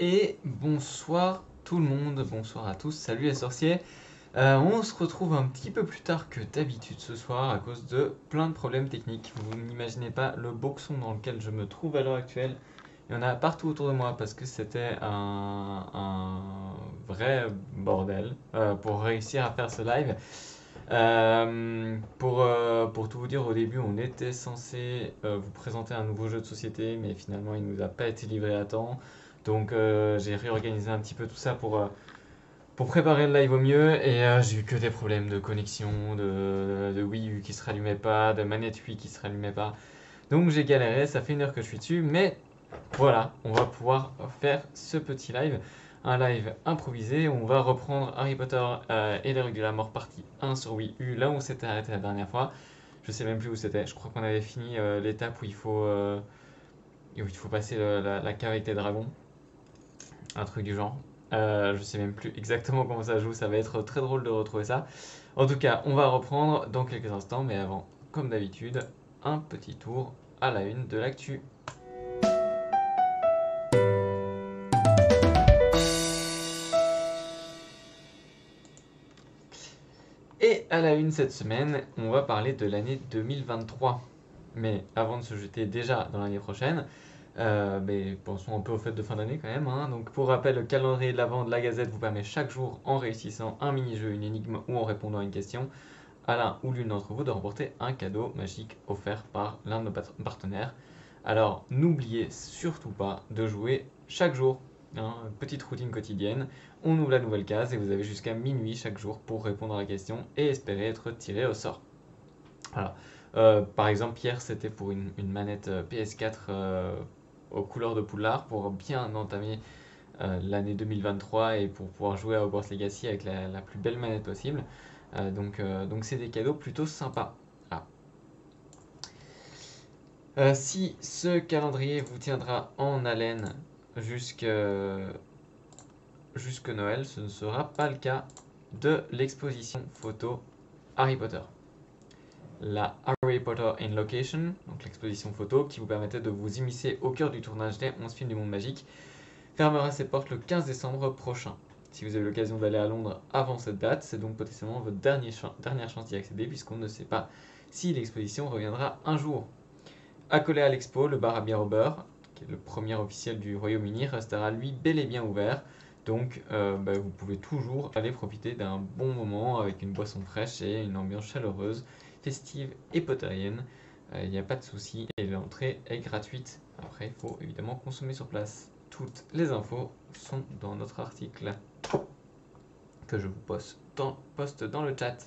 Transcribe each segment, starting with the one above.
Et bonsoir tout le monde, bonsoir à tous, salut les sorciers. On se retrouve un petit peu plus tard que d'habitude ce soir à cause de plein de problèmes techniques. Vous n'imaginez pas le boxon dans lequel je me trouve à l'heure actuelle. Il y en a partout autour de moi parce que c'était un vrai bordel pour réussir à faire ce live. Pour tout vous dire, au début, on était censé vous présenter un nouveau jeu de société, mais finalement, il nous a pas été livré à temps. Donc, j'ai réorganisé un petit peu tout ça pour préparer le live au mieux. Et j'ai eu que des problèmes de connexion, de Wii U qui se rallumait pas, de manette Wii qui se rallumait pas. Donc, j'ai galéré. Ça fait une heure que je suis dessus, mais voilà, on va pouvoir faire ce petit live. Un live improvisé où on va reprendre Harry Potter et les Rues de la Mort partie 1 sur Wii U, là où on s'était arrêté la dernière fois. Je sais même plus où c'était. Je crois qu'on avait fini l'étape où il faut passer la cave avec les dragons. Un truc du genre. Je sais même plus exactement comment ça joue. Ça va être très drôle de retrouver ça. En tout cas, on va reprendre dans quelques instants. Mais avant, comme d'habitude, un petit tour à la une de l'actu. Et à la une cette semaine, on va parler de l'année 2023. Mais avant de se jeter déjà dans l'année prochaine, mais pensons un peu aux fêtes de fin d'année quand même, hein. Donc pour rappel, le calendrier de l'Avent de la Gazette vous permet chaque jour, en réussissant un mini-jeu, une énigme ou en répondant à une question, à l'un ou l'une d'entre vous de remporter un cadeau magique offert par l'un de nos partenaires. Alors n'oubliez surtout pas de jouer chaque jour, hein, petite routine quotidienne. On ouvre la nouvelle case et vous avez jusqu'à minuit chaque jour pour répondre à la question et espérer être tiré au sort. Voilà. Par exemple, hier, c'était pour une manette PS4 aux couleurs de Poudlard pour bien entamer l'année 2023 et pour pouvoir jouer à Hogwarts Legacy avec la plus belle manette possible. Donc c'est des cadeaux plutôt sympas. Ah. Si ce calendrier vous tiendra en haleine jusque Noël, ce ne sera pas le cas de l'exposition photo Harry Potter. La Harry Potter in Location, donc l'exposition photo qui vous permettait de vous immiscer au cœur du tournage des 11 films du monde magique, fermera ses portes le 15 décembre prochain. Si vous avez l'occasion d'aller à Londres avant cette date, c'est donc potentiellement votre dernière chance d'y accéder puisqu'on ne sait pas si l'exposition reviendra un jour. Accolé à l'expo, le bar à bière au beurre, qui est le premier officiel du Royaume-Uni, restera lui bel et bien ouvert. Donc vous pouvez toujours aller profiter d'un bon moment avec une boisson fraîche et une ambiance chaleureuse, festive et pottérienne. Il n'y a pas de souci et l'entrée est gratuite. Après, il faut évidemment consommer sur place. Toutes les infos sont dans notre article que je vous poste dans le chat.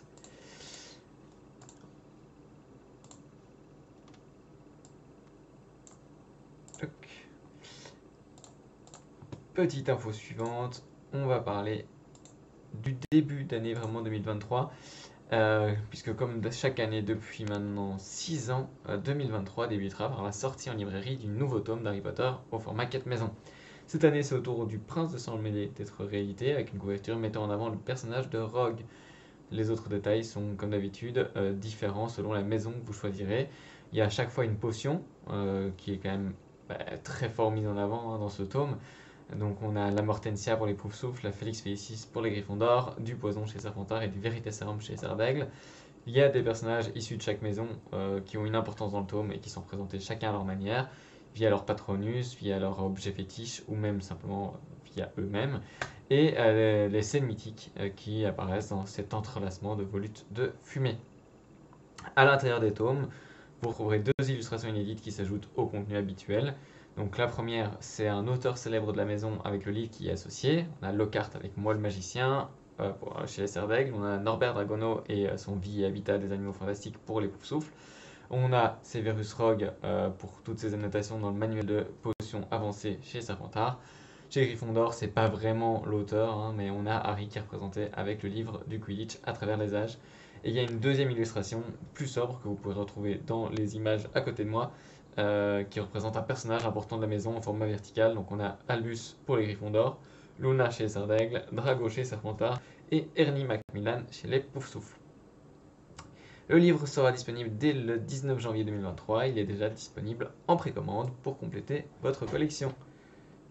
Petite info suivante, on va parler du début d'année vraiment 2023, puisque comme chaque année depuis maintenant 6 ans, 2023 débutera par la sortie en librairie du nouveau tome d'Harry Potter au format 4 maisons. Cette année, c'est au tour du Prince de Sang-Mêlé d'être réédité avec une couverture mettant en avant le personnage de Rogue. Les autres détails sont comme d'habitude différents selon la maison que vous choisirez. Il y a à chaque fois une potion qui est quand même très fort mise en avant dans ce tome. Donc on a la Mortensia pour les Poufsouffles, la Félix Félicis pour les Gryffondors, du Poison chez Serpentard et du Veritaserum chez Serdaigle. Il y a des personnages issus de chaque maison qui ont une importance dans le tome et qui sont présentés chacun à leur manière, via leur patronus, via leur objet fétiche ou même simplement via eux-mêmes. Et les scènes mythiques qui apparaissent dans cet entrelacement de volutes de fumée. À l'intérieur des tomes, vous retrouverez deux illustrations inédites qui s'ajoutent au contenu habituel. Donc la première, c'est un auteur célèbre de la maison avec le livre qui est associé. On a Lockhart avec Moi le magicien chez les Serdaigle. On a Norbert Dragono et son Vie et Habitat des animaux fantastiques pour les Poufsouffles. On a Severus Rogue pour toutes ses annotations dans le manuel de potions avancées chez Serpentard. Chez Gryffondor, c'est pas vraiment l'auteur, hein, mais on a Harry qui est représenté avec le livre du Quidditch à travers les âges. Et il y a une deuxième illustration plus sobre que vous pouvez retrouver dans les images à côté de moi, qui représente un personnage important de la maison en format vertical. Donc on a Albus pour les Gryffondors, Luna chez les Serdaigle, Drago chez Serpentard et Ernie Macmillan chez les Poufsouffles. Le livre sera disponible dès le 19 janvier 2023. Il est déjà disponible en précommande pour compléter votre collection.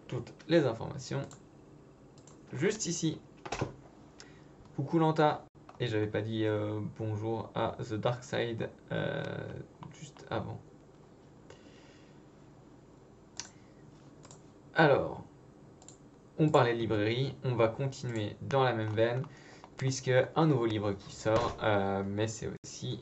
toutes les informations juste ici. Coucou Lanta. Et j'avais pas dit bonjour à The Dark Side juste avant. Alors, on parlait de librairie, on va continuer dans la même veine, puisque un nouveau livre qui sort, mais c'est aussi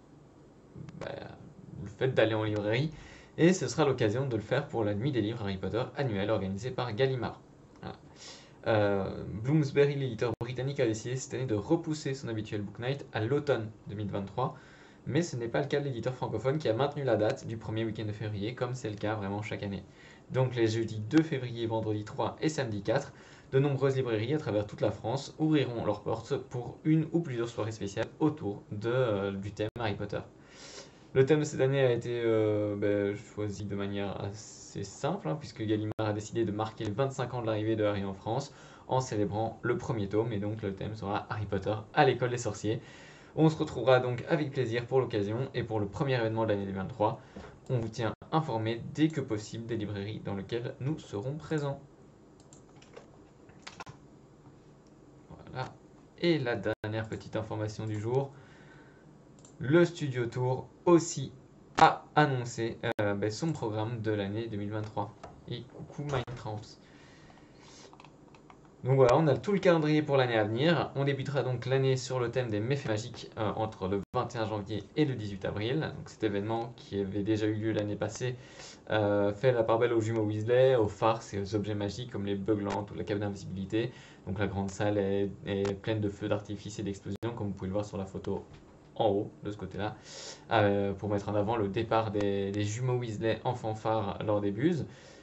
le fait d'aller en librairie, et ce sera l'occasion de le faire pour la nuit des livres Harry Potter annuelle organisée par Gallimard. Voilà. Bloomsbury, l'éditeur britannique, a décidé cette année de repousser son habituel Book Night à l'automne 2023, mais ce n'est pas le cas de l'éditeur francophone qui a maintenu la date du premier week-end de février, comme c'est le cas vraiment chaque année. Donc les jeudis 2 février, vendredi 3 et samedi 4, de nombreuses librairies à travers toute la France ouvriront leurs portes pour une ou plusieurs soirées spéciales autour du thème Harry Potter. Le thème de cette année a été choisi de manière assez simple, hein, puisque Gallimard a décidé de marquer les 25 ans de l'arrivée de Harry en France en célébrant le premier tome, et donc le thème sera Harry Potter à l'école des sorciers. On se retrouvera donc avec plaisir pour l'occasion et pour le premier événement de l'année 2023. On vous tient informé dès que possible des librairies dans lesquelles nous serons présents. Voilà. Et la dernière petite information du jour, le Studio Tour aussi a annoncé son programme de l'année 2023. Et coucou Minecraft. Donc voilà, on a tout le calendrier pour l'année à venir. On débutera donc l'année sur le thème des méfaits magiques entre le 21 janvier et le 18 avril. Donc cet événement qui avait déjà eu lieu l'année passée fait la part belle aux jumeaux Weasley, aux farces et aux objets magiques comme les beuglantes ou la cape d'invisibilité. Donc la grande salle est pleine de feux d'artifice et d'explosions, comme vous pouvez le voir sur la photo en haut de ce côté-là, pour mettre en avant le départ des jumeaux Weasley en fanfare lors des buses.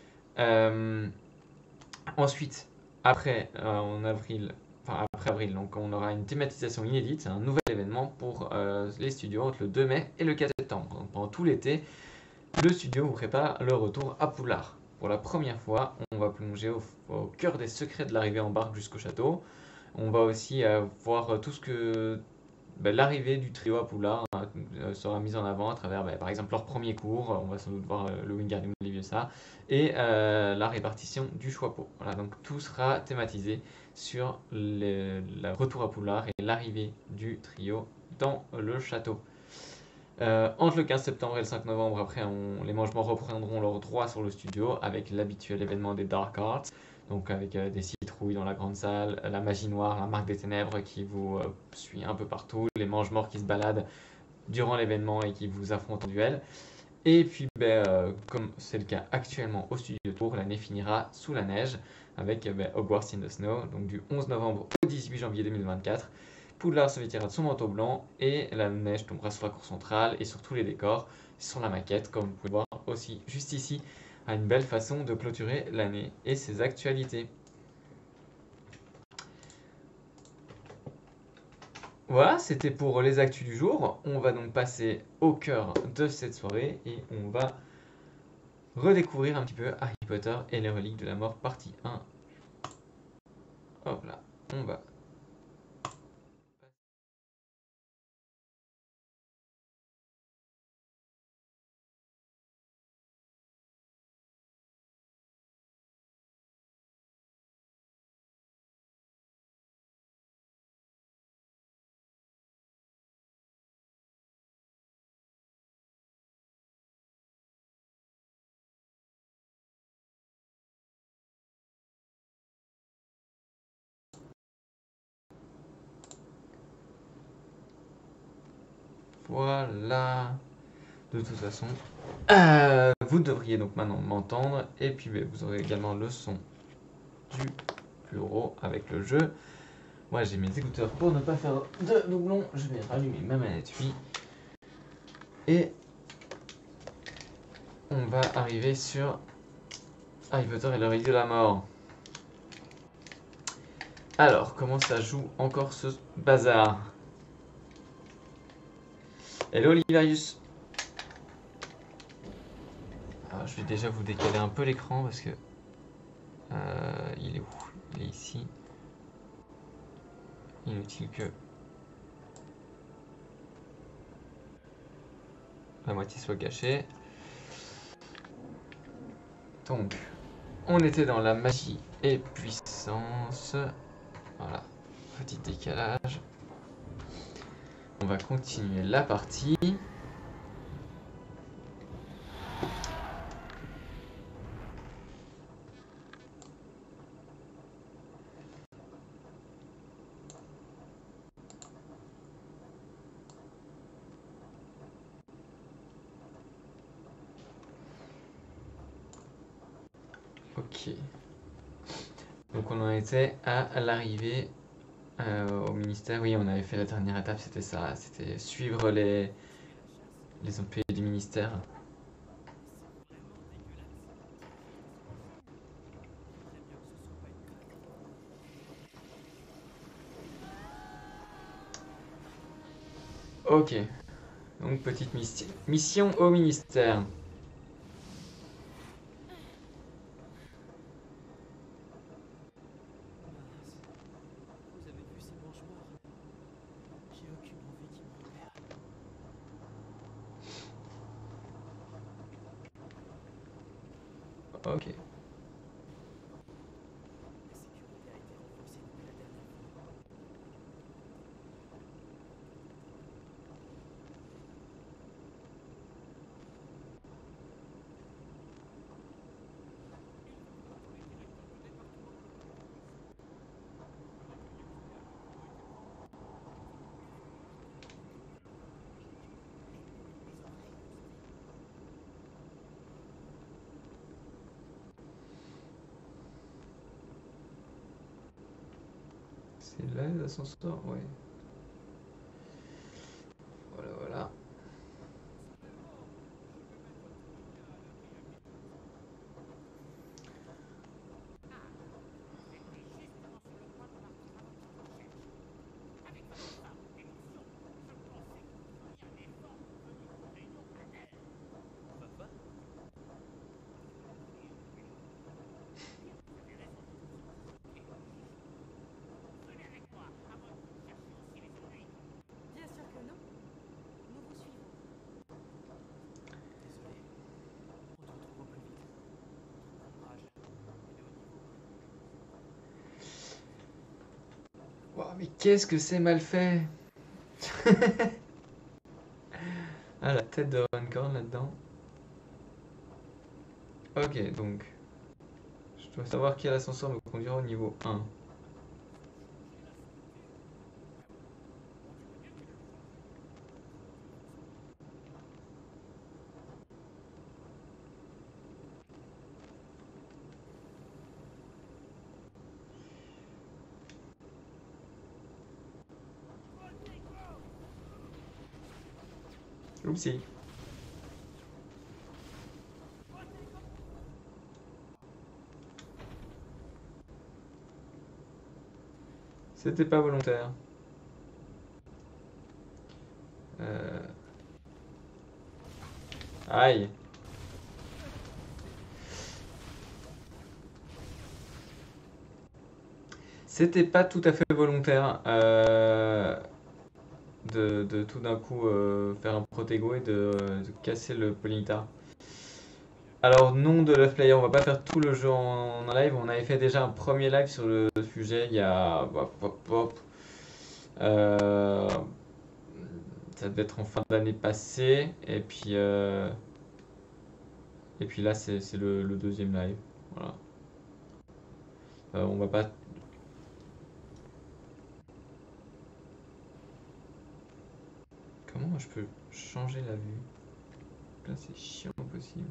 Ensuite, après avril, donc on aura une thématisation inédite, un nouvel événement pour les studios entre le 2 mai et le 4 septembre. Donc, pendant tout l'été, le studio vous prépare le retour à Poudlard. Pour la première fois, on va plonger au cœur des secrets de l'arrivée en barque jusqu'au château. On va aussi voir tout ce que l'arrivée du trio à Poudlard sera mise en avant à travers par exemple leur premier cours, on va sans doute voir le Wingardium Leviosa, et la répartition du Choixpeau. Voilà, donc tout sera thématisé sur le retour à Poudlard et l'arrivée du trio dans le château. Entre le 15 septembre et le 5 novembre, après, les mangements reprendront leur droit sur le studio avec l'habituel événement des Dark Arts, donc avec des citrouilles dans la grande salle, la magie noire, la marque des ténèbres qui vous suit un peu partout, les mange-morts qui se baladent durant l'événement et qui vous affrontent en duel. Et puis, comme c'est le cas actuellement au studio Tour, l'année finira sous la neige avec Hogwarts in the Snow, donc du 11 novembre au 18 janvier 2024. Poudlard se vêtira de son manteau blanc et la neige tombera sur la cour centrale et sur tous les décors, sur la maquette, comme vous pouvez voir aussi juste ici, à une belle façon de clôturer l'année et ses actualités. Voilà, c'était pour les actus du jour. On va donc passer au cœur de cette soirée et on va redécouvrir un petit peu Harry Potter et les reliques de la mort partie 1. Hop là, on va. Voilà. De toute façon, vous devriez donc maintenant m'entendre et puis vous aurez également le son du bureau avec le jeu. Moi j'ai mes écouteurs pour ne pas faire de doublons. Je vais rallumer ma manette Wii et on va arriver sur Harry Potter et le relique de la mort. Alors, comment ça joue encore ce bazar? Hello Olivarius. Alors, je vais déjà vous décaler un peu l'écran parce que il est où? Il est ici. Inutile que la moitié soit cachée. Donc, On était dans la magie et puissance. Voilà, petit décalage. On va continuer la partie. Ok. Donc on en était à l'arrivée au ministère. Oui, on avait fait la dernière étape, c'était ça. C'était suivre les employés du ministère. Ok. Donc petite mission au ministère. Vous avez vu ces mange-morts? J'ai aucune envie qu'ils me repèrent. Ok. La sécurité a été renforcée depuis la dernière fois. C'est là les ascenseurs, ouais. Voilà, voilà. Papa? Bien sûr que non. Nous vous suivons. Désolé. On te retrouve au plus vite. Courage. Et de haut niveau. Wow, mais qu'est-ce que c'est mal fait. Ah, la tête de Runcorn là-dedans. Ok, donc. Je dois savoir quel ascenseur me conduira au niveau 1. Oupsie. C'était pas volontaire. Euh... Aïe. C'était pas tout à fait volontaire de tout d'un coup faire un protego et de casser le polynitar. Alors, nom de Love Player, on va pas faire tout le jeu en live. On avait fait déjà un premier live sur le sujet il y a. Euh, Ça devait être en fin d'année passée. Et puis là, c'est le deuxième live. Voilà. On va pas. Comment je peux changer la vue? Là, c'est chiant au possible.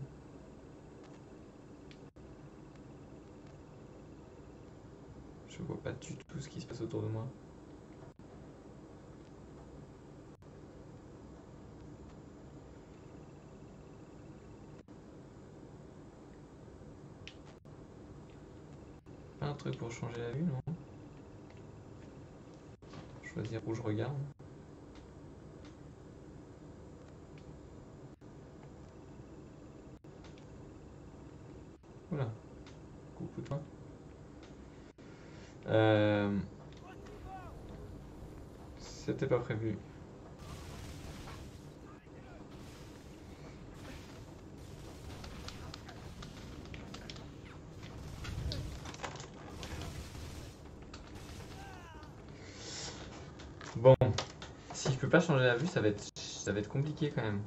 Je vois pas du tout ce qui se passe autour de moi. Pas un truc pour changer la vue, non? Choisir où je regarde. Oula. Coucou toi. C'était pas prévu. Bon, si je peux pas changer la vue, ça va être compliqué quand même.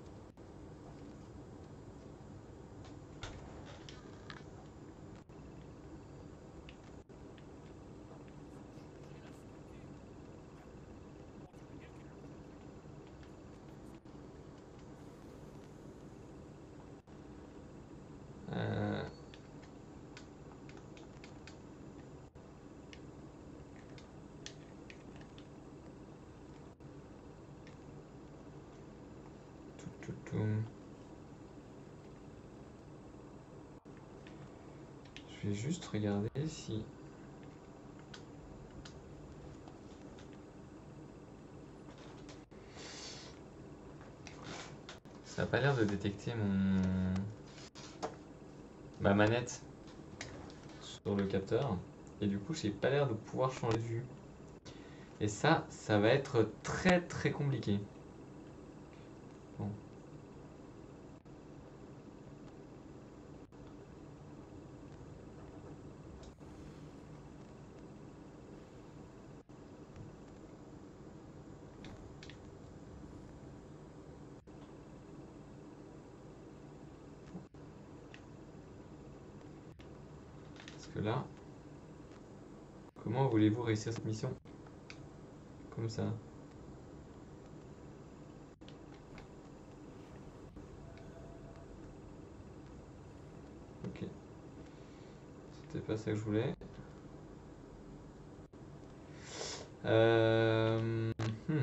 Euh, tout. Je vais juste regarder si... Ça n'a pas l'air de détecter ma manette sur le capteur. Et du coup, j'ai pas l'air de pouvoir changer de vue. Et ça va être très très compliqué. Bon. Parce que là, comment voulez-vous réussir cette mission? Comme ça. Ok. C'était pas ça que je voulais. Euh... hmm.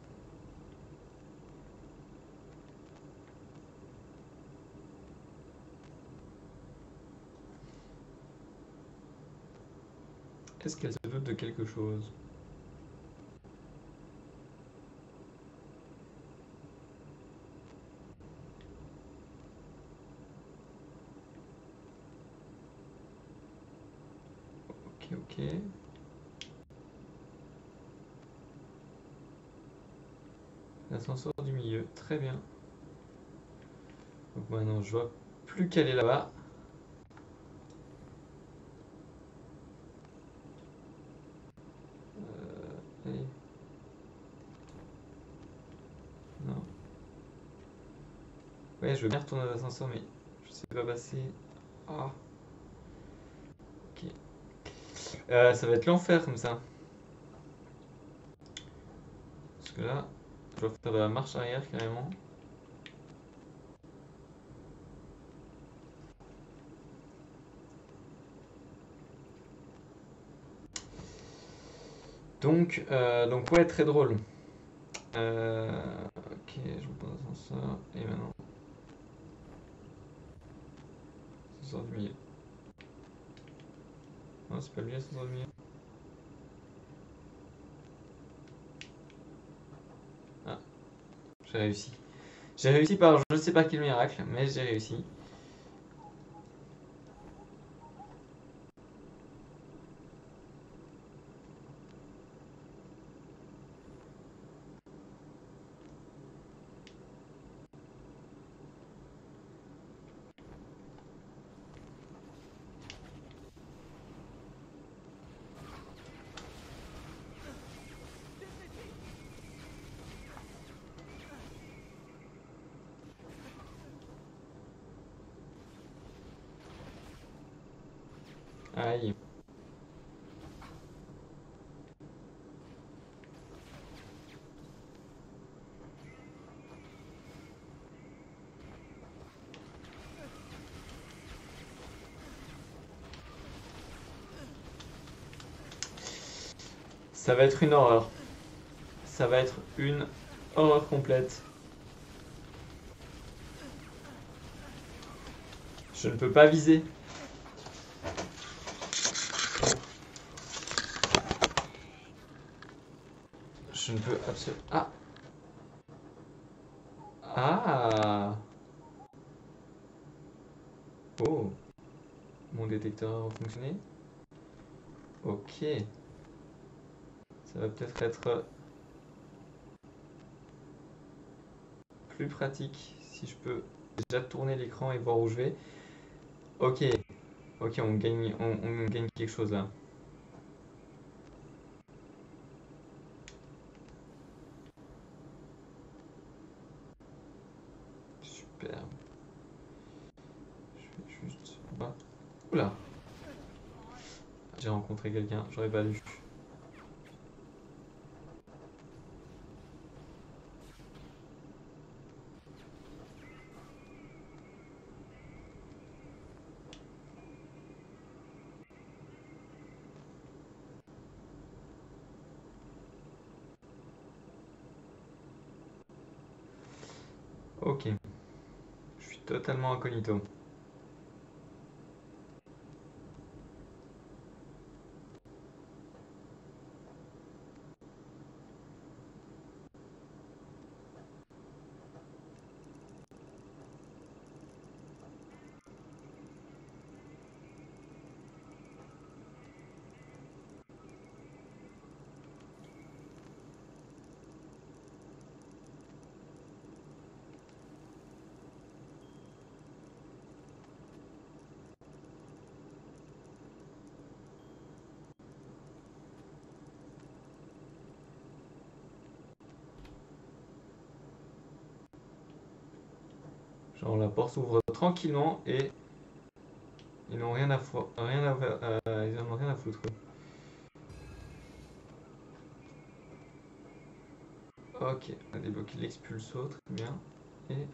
Est-ce qu'elle se doute de quelque chose? Ok. L'ascenseur du milieu, très bien. Donc maintenant, je vois plus qu'elle est là-bas. Allez. Non. Ouais, je veux bien retourner à l'ascenseur, mais je sais pas passer. Ah. Ok. Ça va être l'enfer comme ça. Parce que là, je dois faire de la marche arrière carrément. Donc ouais, très drôle. Ok, je reprends l'ascenseur. Et maintenant, l'ascenseur du milieu. Non, c'est pas lui l'ascenseur du milieu. Ah, j'ai réussi. J'ai réussi par je sais pas quel miracle, mais j'ai réussi. Aïe. Ça va être une horreur. Ça va être une horreur complète. Je ne peux pas viser. Je ne peux absolument... Ah. Ah. Oh. Mon détecteur a fonctionné. Ok. Ça va peut-être être plus pratique si je peux déjà tourner l'écran et voir où je vais. Ok. Ok, on gagne quelque chose là. Superbe. Je vais juste... Bah. Oula. J'ai rencontré quelqu'un, j'aurais pas dû. Ok. Je suis totalement incognito. Genre la porte s'ouvre tranquillement et ils n'ont rien à foutre. Ils en ont rien à foutre. Ok, on a débloqué l'expulso, très bien. Et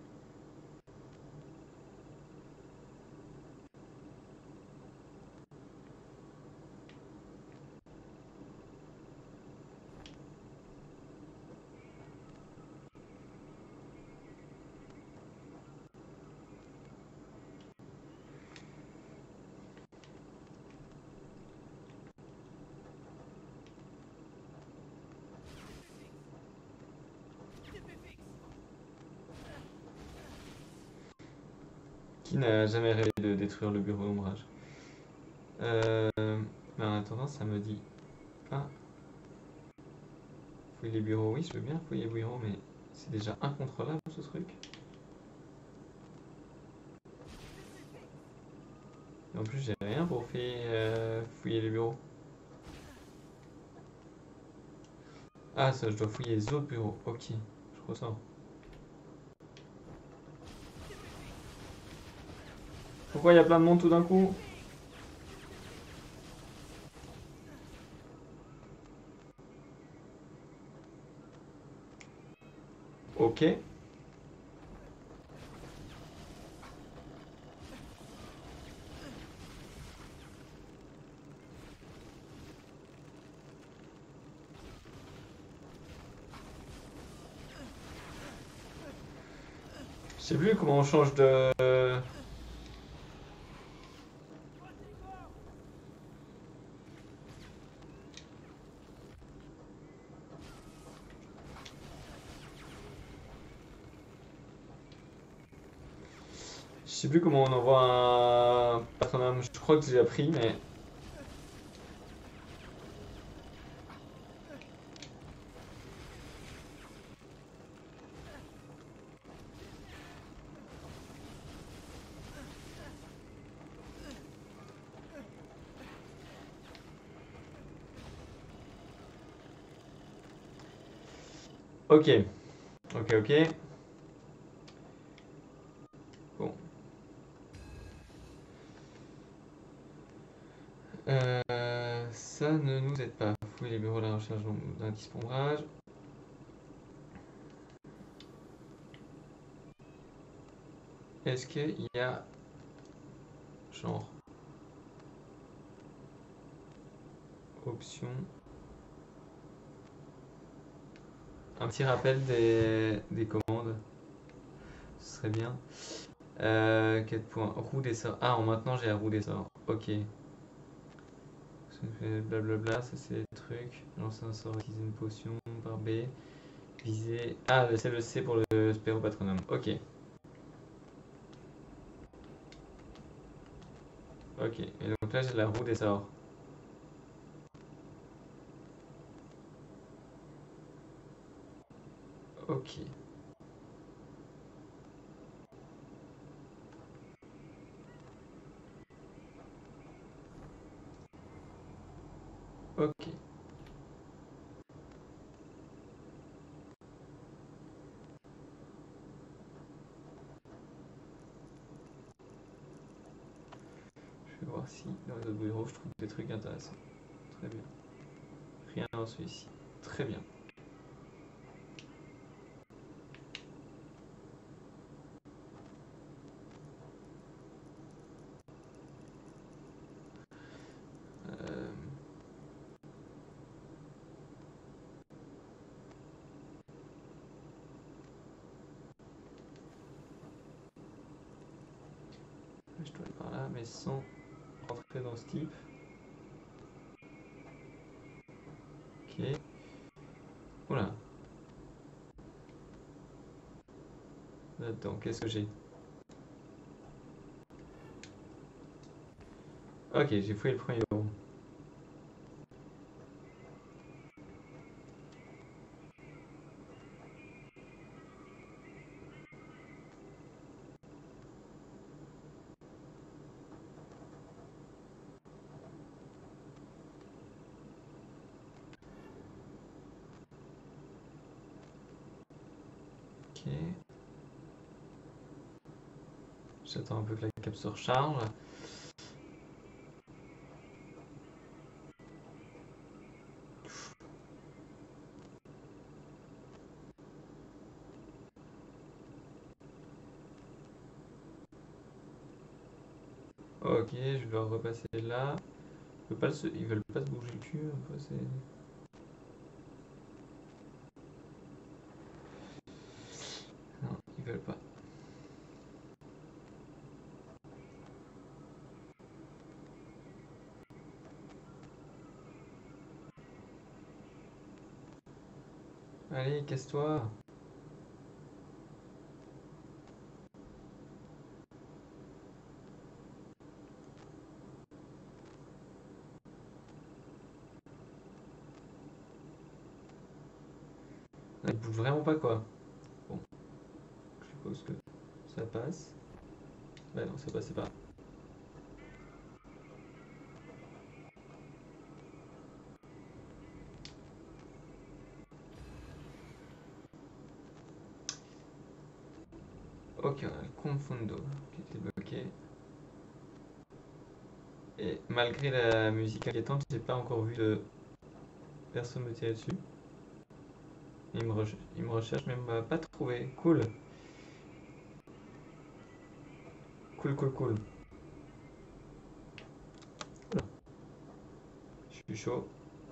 qui n'a jamais rêvé de détruire le bureau d'ombrage? Mais en attendant, ça me dit... Ah, fouiller les bureaux. Oui, je veux bien fouiller les bureaux, mais c'est déjà incontrôlable ce truc. Et en plus, j'ai rien pour fouiller les bureaux. Ah, ça, je dois fouiller les autres bureaux. Ok, je ressens. Pourquoi il y a plein de monde tout d'un coup? Ok. Je sais plus comment on change de... Je sais plus comment on envoie un patronum. Je crois que j'ai appris, mais... Ok. Ok, ok. Bon. Ça ne nous aide pas. Fouiller les bureaux de la recherche d'indices pour ombrage. Est-ce qu'il y a... Genre... Option... Un petit rappel des commandes. Ce serait bien. 4 points. Roue des sorts. Ah, maintenant j'ai la roue des sorts. Ok. Blablabla, ça c'est des trucs. Lancer un sort, utiliser une potion par B. Viser. Ah, c'est le C pour le Spéro Patronum. Ok. Ok. Et donc là j'ai la roue des sorts. Ok. Ok. voir si dans les autres bureaux je trouve des trucs intéressants. Très bien. Rien dans celui-ci. Très bien. Euh, Je dois aller par là, mais sans rentrer dans ce type. Ok. Voilà. Là-dedans, qu'est-ce que j'ai? Ok, j'ai fouillé le premier bureau. Ok. J'attends un peu que la cape se recharge. Ok, je vais repasser là. Ils veulent pas se bouger le cul, après c'est... Non, ils veulent pas. Allez, casse-toi. Ils bougent vraiment pas quoi. Bon, je suppose que ça passe. Bah non, ça passait pas. Ok, on a le confondo qui était bloqué. Et malgré la musique inquiétante, j'ai pas encore vu de personne me tirer dessus. Il me recherche, mais il m'a pas trouvé. Cool. Cool, cool, cool. Oula. Je suis chaud.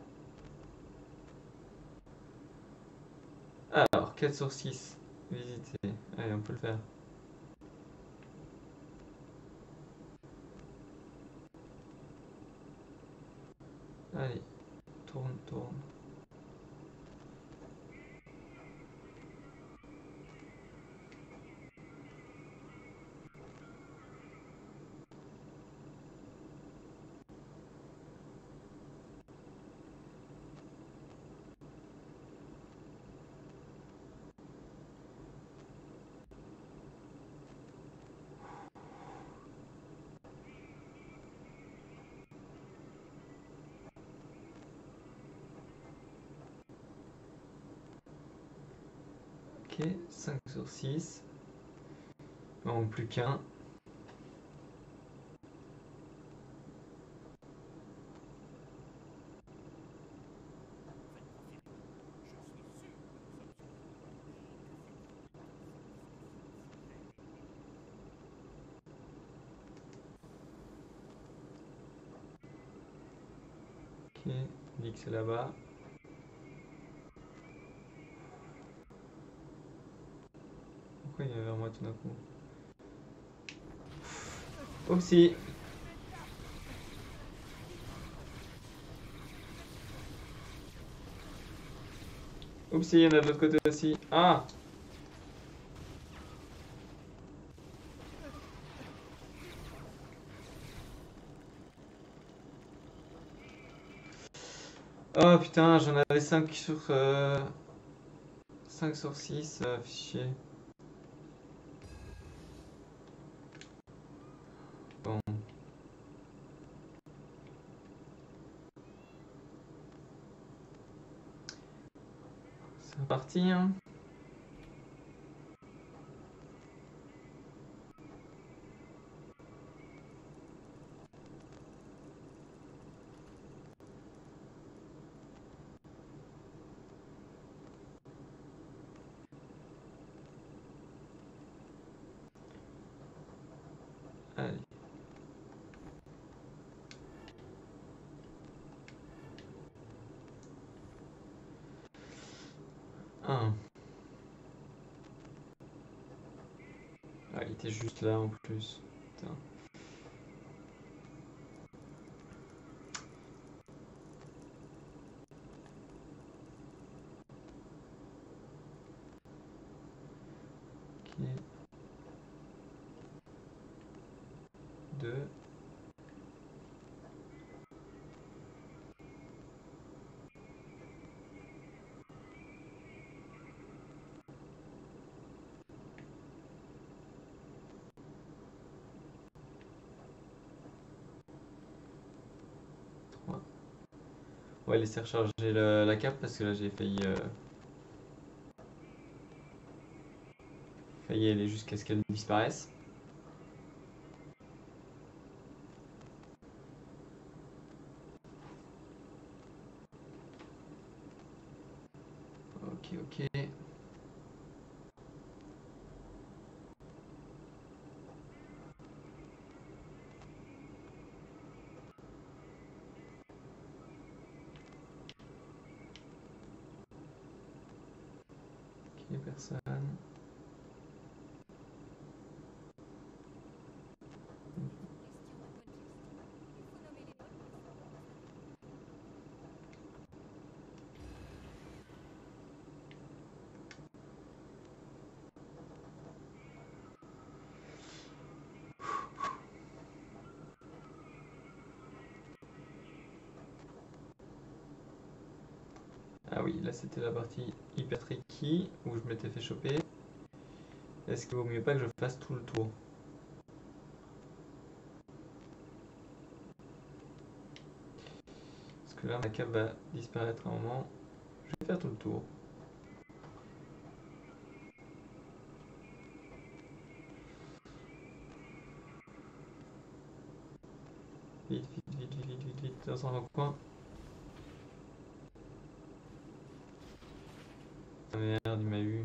Alors, 4 sur 6. Visiter. Allez, on peut le faire. Allez, tourne, tourne. Ok, 5 sur 6. Il manque plus qu'un. Ok, on dit que c'est là-bas. Pourquoi il est vers moi tout d'un coup? Oupsie. Oupsie, il y en a de l'autre côté aussi. Ah! Oh putain, j'en avais 5 sur 5 sur 6, fichier. Bon. C'est reparti, hein. 1. Ah, il était juste là en plus. Putain. Ok. 2. On va laisser recharger la carte parce que là j'ai failli aller jusqu'à ce qu'elle disparaisse. Ok, ok. Ok, personne. Ah oui, là c'était la partie hyper tricky où je m'étais fait choper. Est-ce qu'il vaut mieux pas que je fasse tout le tour? Parce que là ma cape va disparaître à un moment. Je vais faire tout le tour. Vite, vite, vite, vite, vite, vite, vite, dans un recoin. Ah merde, il m'a eu.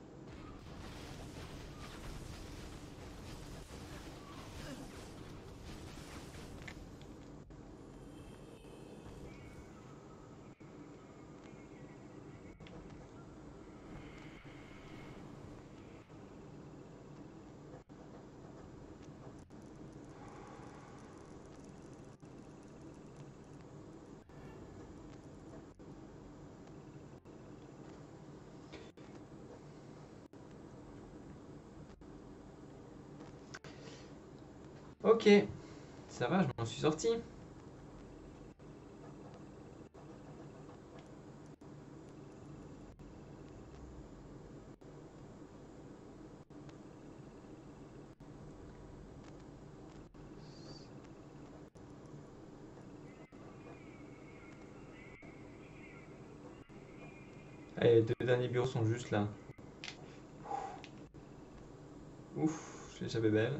Ok, ça va, je m'en suis sorti. Allez, les deux derniers bureaux sont juste là. Ouf, j'ai échappé belle.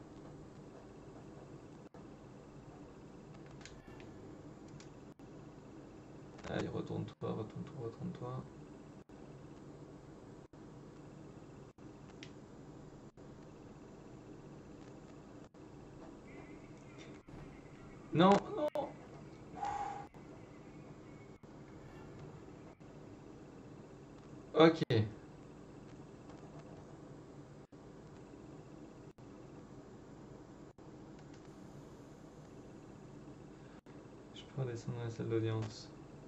Allez, retourne-toi, retourne-toi, retourne-toi. Non, non. Ok. Je peux redescendre dans la salle d'audience.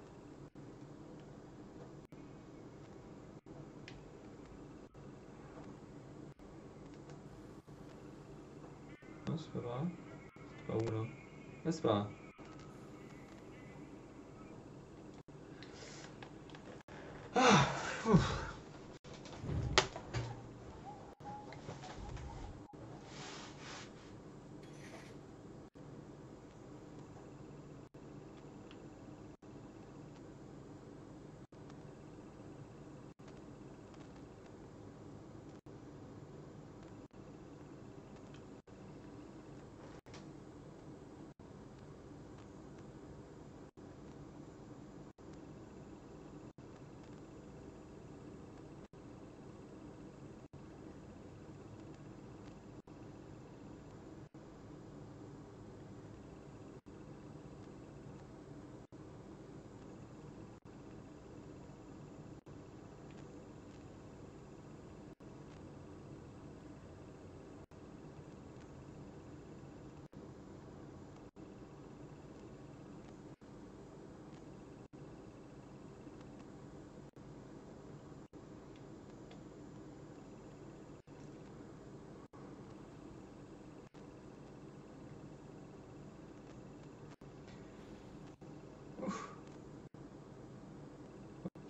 Non, c'est pas grave. C'est pas où là? Ah, c'est pas grave. Ah, ouf.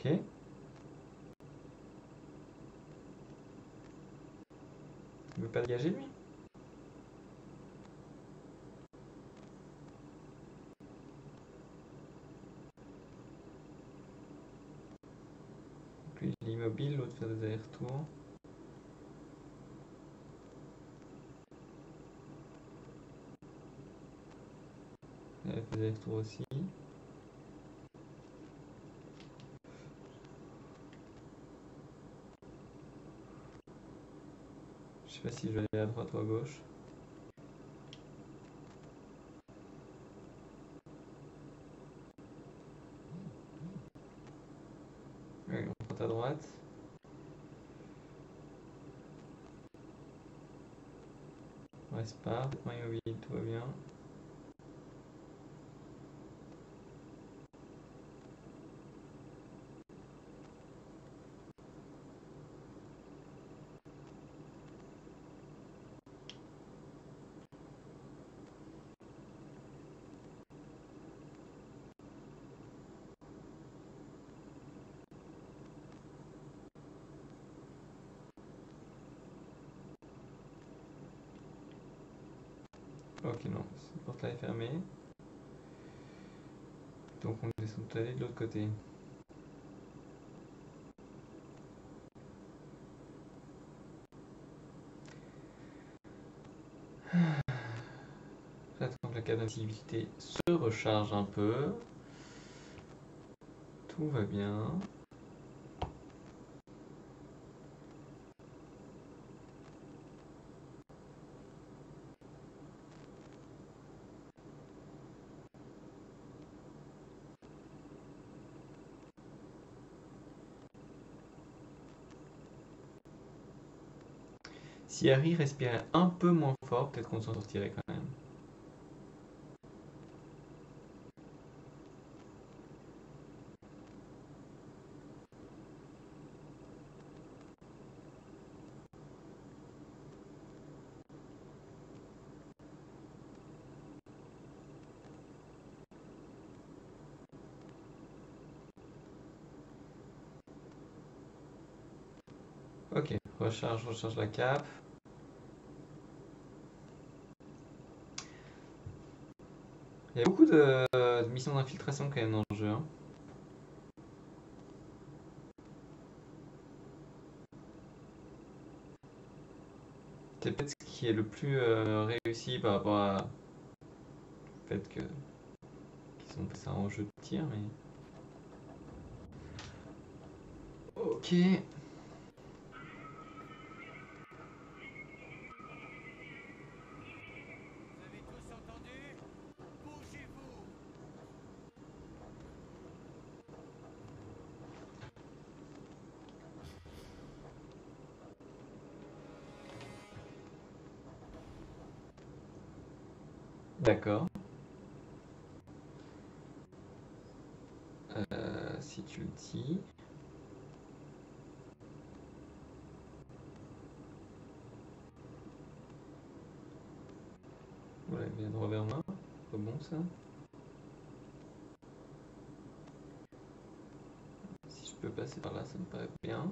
Ok. Il veut pas dégager lui? Donc lui il est immobile, l'autre fait des allers-retours. Elle fait des allers-retours aussi. Je sais pas si je vais aller à droite ou à gauche. Oui, on prend à droite. On reste pas, immobile, tout va bien. Ok, non, cette porte-là est fermée. Donc on descend tout aller de l'autre côté. J'attends que la carte d'activité se recharge un peu. Tout va bien. Si Harry respirait un peu moins fort, peut-être qu'on s'en sortirait quand même. Ok, recharge la cape. Il y a beaucoup de missions d'infiltration quand même dans le jeu. Hein. C'est peut-être ce qui est le plus réussi par rapport à le fait qu'ils ont fait ça en jeu de tir, mais. Ok. Vous avez tous entendu? Bougez-vous! D'accord. Si tu le dis. Voilà, il vient de revers main. Pas bon ça. Si je peux passer par là, ça me paraît bien.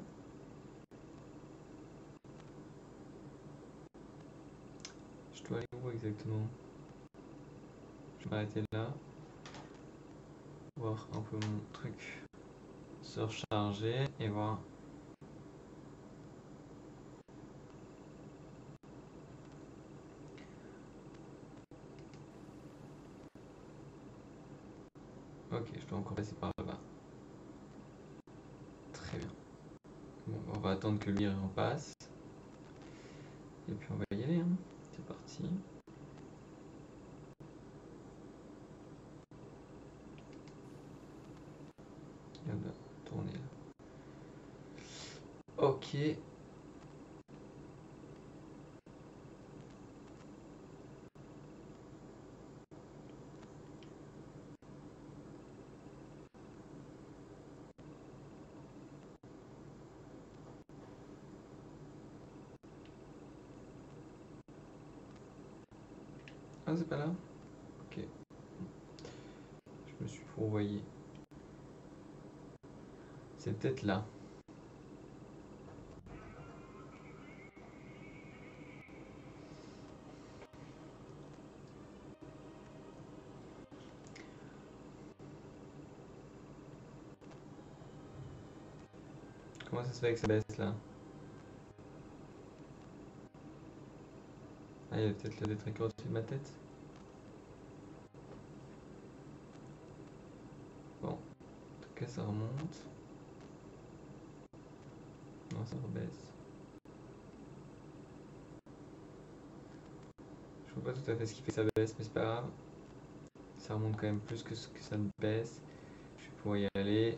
Je dois aller où exactement? Je vais m'arrêter là. Voir un peu mon truc se recharger et voir. Ok, je dois encore passer par là-bas. Très bien. Bon, on va attendre que lui en passe. Et puis on va y aller. Hein. C'est parti. Il vient de tourner là. Ok. Ah, c'est pas là? Ok. Je me suis fourvoyé. C'est peut-être là. Comment ça se fait que ça baisse là? Ah, il y a peut-être le détraqueur au-dessus de ma tête. Bon, en tout cas ça remonte. Non, ça rebaisse. Je vois pas tout à fait ce qui fait que ça baisse, mais c'est pas grave. Ça remonte quand même plus que ce que ça ne baisse. Je vais pouvoir y aller.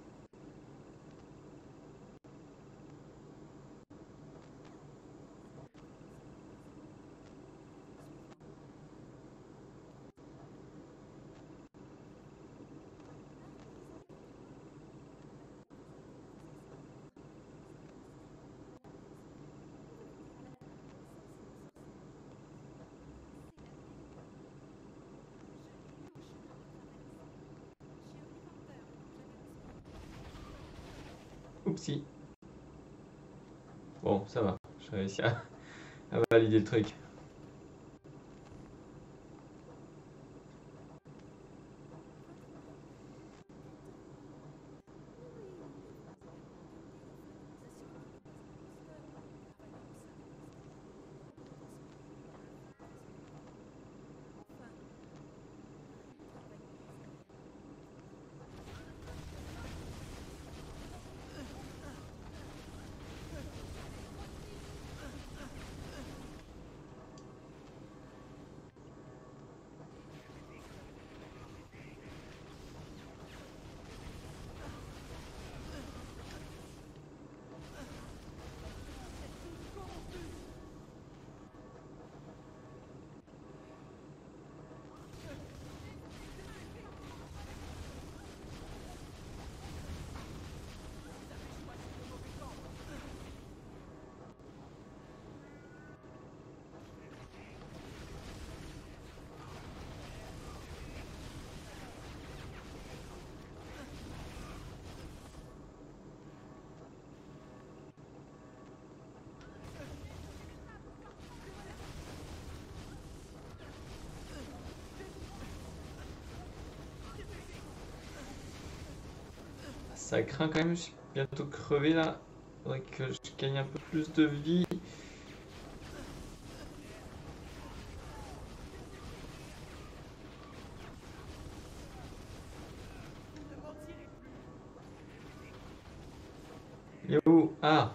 Oupsie. Bon, ça va. J'ai réussi à valider le truc. Ça craint quand même, je suis bientôt crevé là. Faudrait que je gagne un peu plus de vie. Il est où? Ah!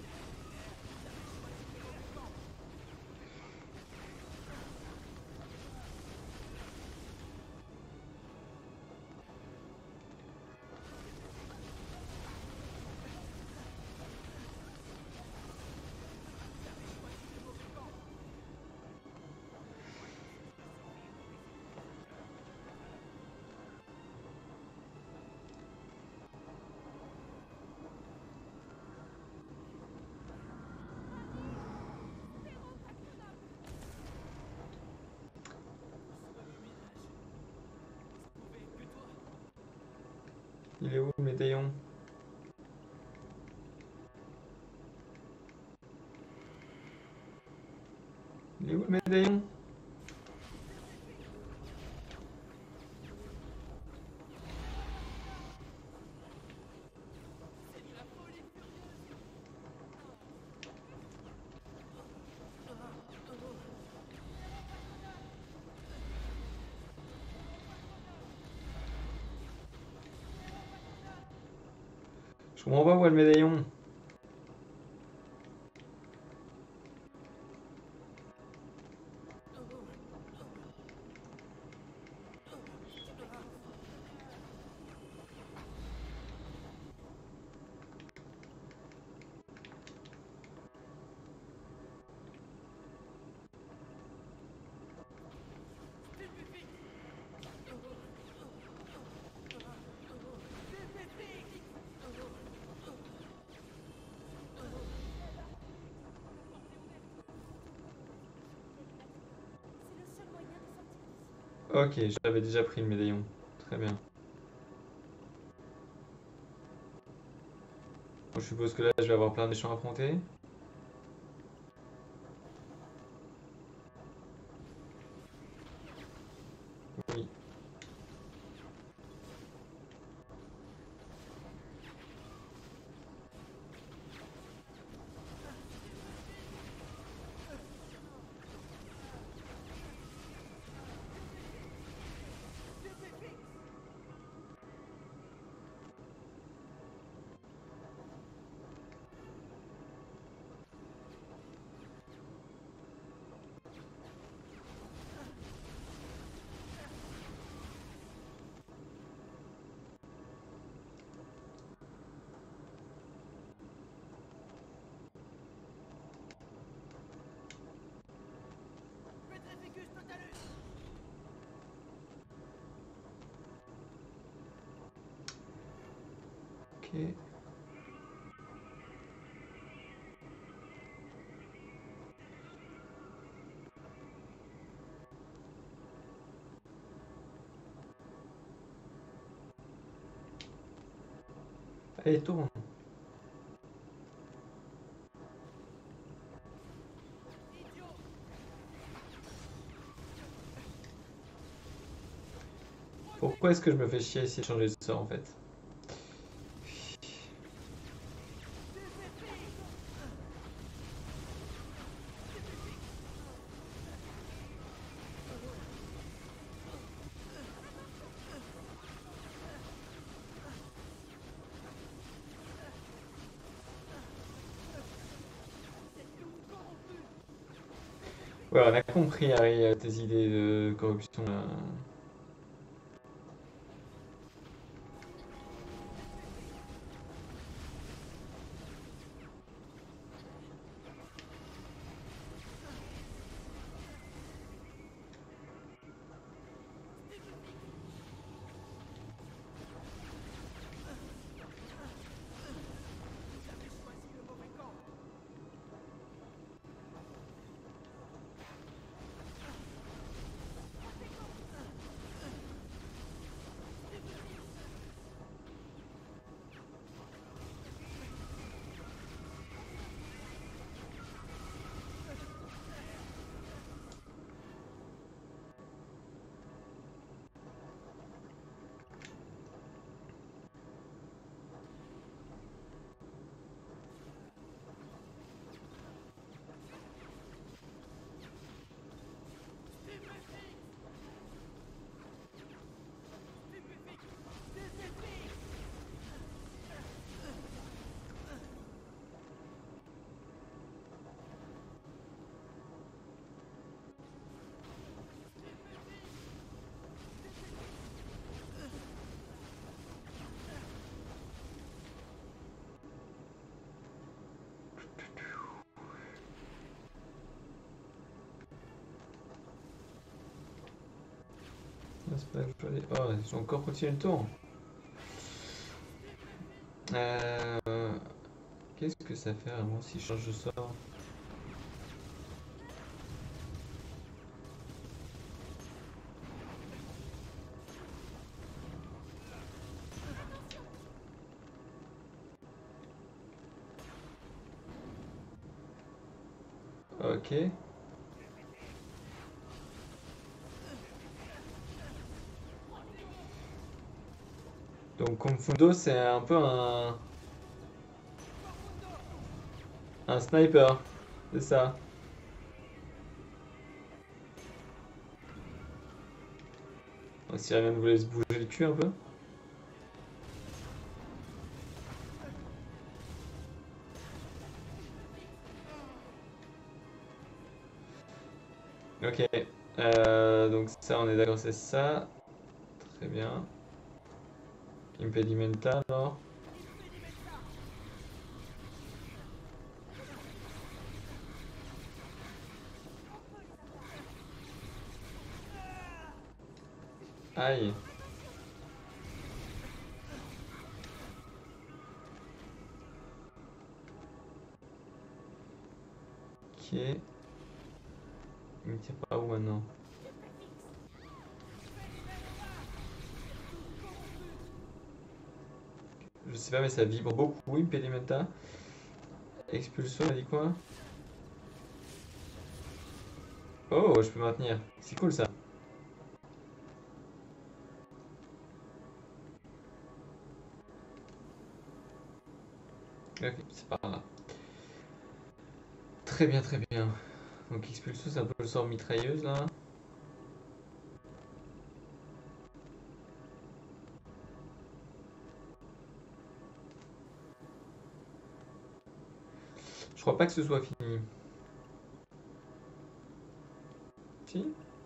Il est où le médaillon? Il est où le médaillon? Je comprends pas où est le médaillon. Ok, j'avais déjà pris le médaillon. Très bien. Bon, je suppose que là, je vais avoir plein de méchants à affronter. Oui. Petrificus totalus. Ok. Allez, tourne. Idiot. Pourquoi est-ce que je me fais chier à essayer de changer de sort en fait? Ouais, on a compris, Harry, tes idées de corruption là. J'avais choisi le mauvais camp. Ah, c'est pas là que je dois aller. Oh, ils ont encore continué le tour. Euh, Qu'est-ce que ça fait vraiment si je change de sort? Ok. Donc Confundo, c'est un peu un sniper. C'est ça. Donc, si rien ne voulait se bouger le cul un peu. Ok. Donc ça, on est d'accord, c'est ça. Très bien. Impedimenta, alors. Aïe. Ok. Il me tire pas où maintenant? Je sais pas, mais ça vibre beaucoup, Impedimenta. Expulsion, on a dit quoi? Oh, je peux maintenir. C'est cool ça. Ok, c'est par là. Très bien, très bien. Donc expulsion, c'est un peu le sort mitrailleuse là. Je crois pas que ce soit fini. Si?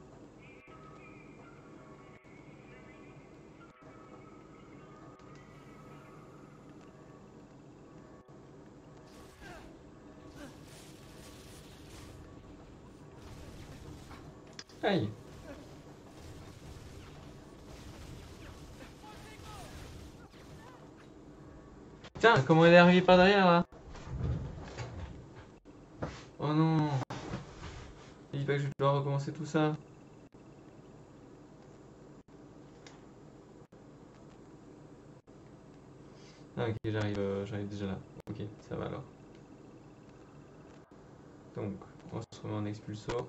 Aïe. Putain, comment elle est arrivée par derrière là? Oh non. Il dit pas que je dois recommencer tout ça. Ah ok, j'arrive déjà là. Ok, ça va alors. Donc, on se remet en expulso.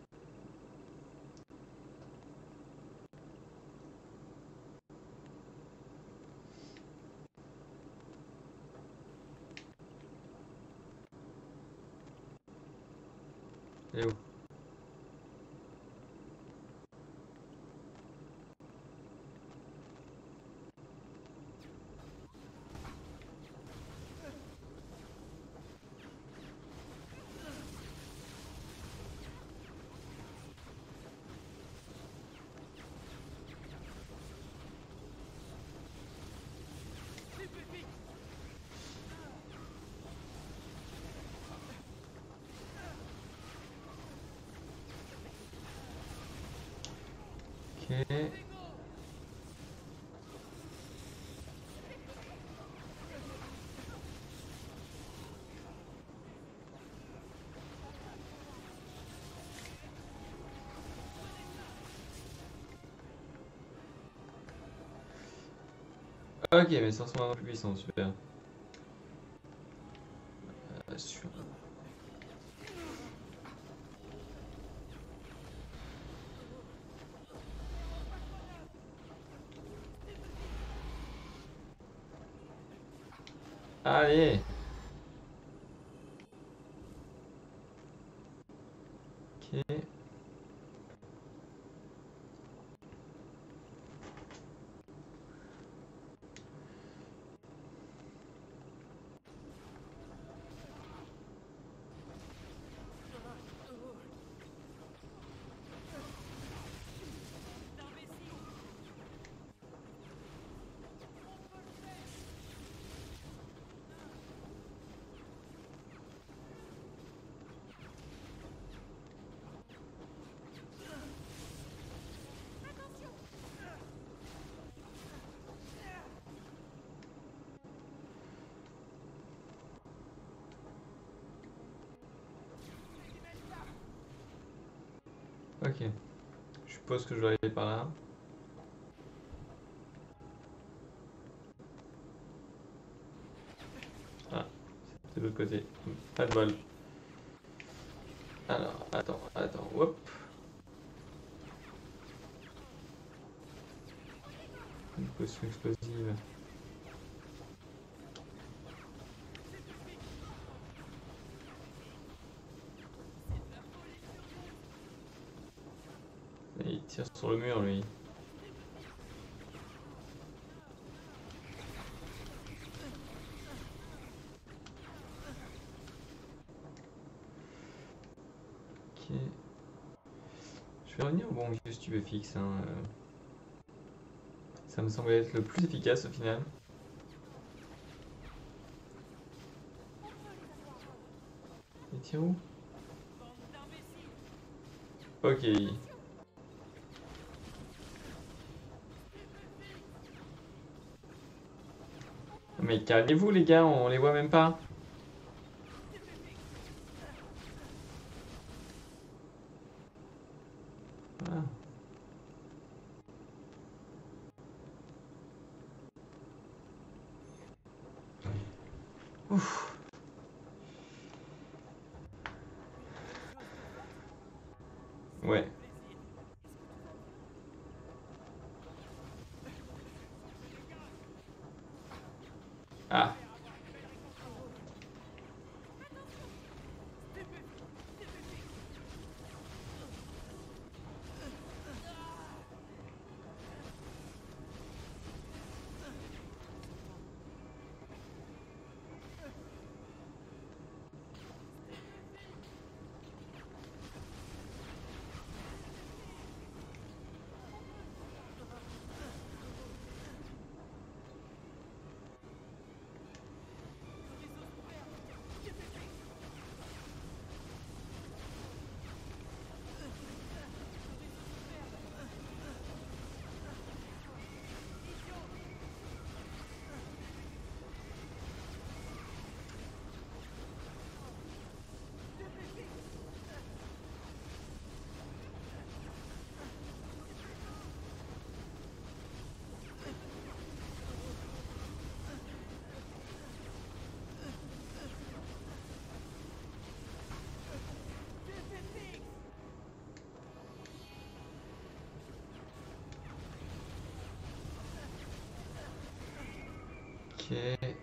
Elle est où? Ok. Ok, mais sans son plus puissant, super. Sur- Allez. Ok. Ok. Je suppose que je dois aller par là. Ah, c'est de l'autre côté. Pas de bol. Alors, attends, hop. Une potion explosive. Et il tire sur le mur, lui. Ok. Je vais revenir au bon vieux stupéfixe. Hein. Ça me semble être le plus efficace au final. Il tire où? Ok. Mais calmez-vous les gars, on les voit même pas. Voilà. Ouais. Ah. Ok.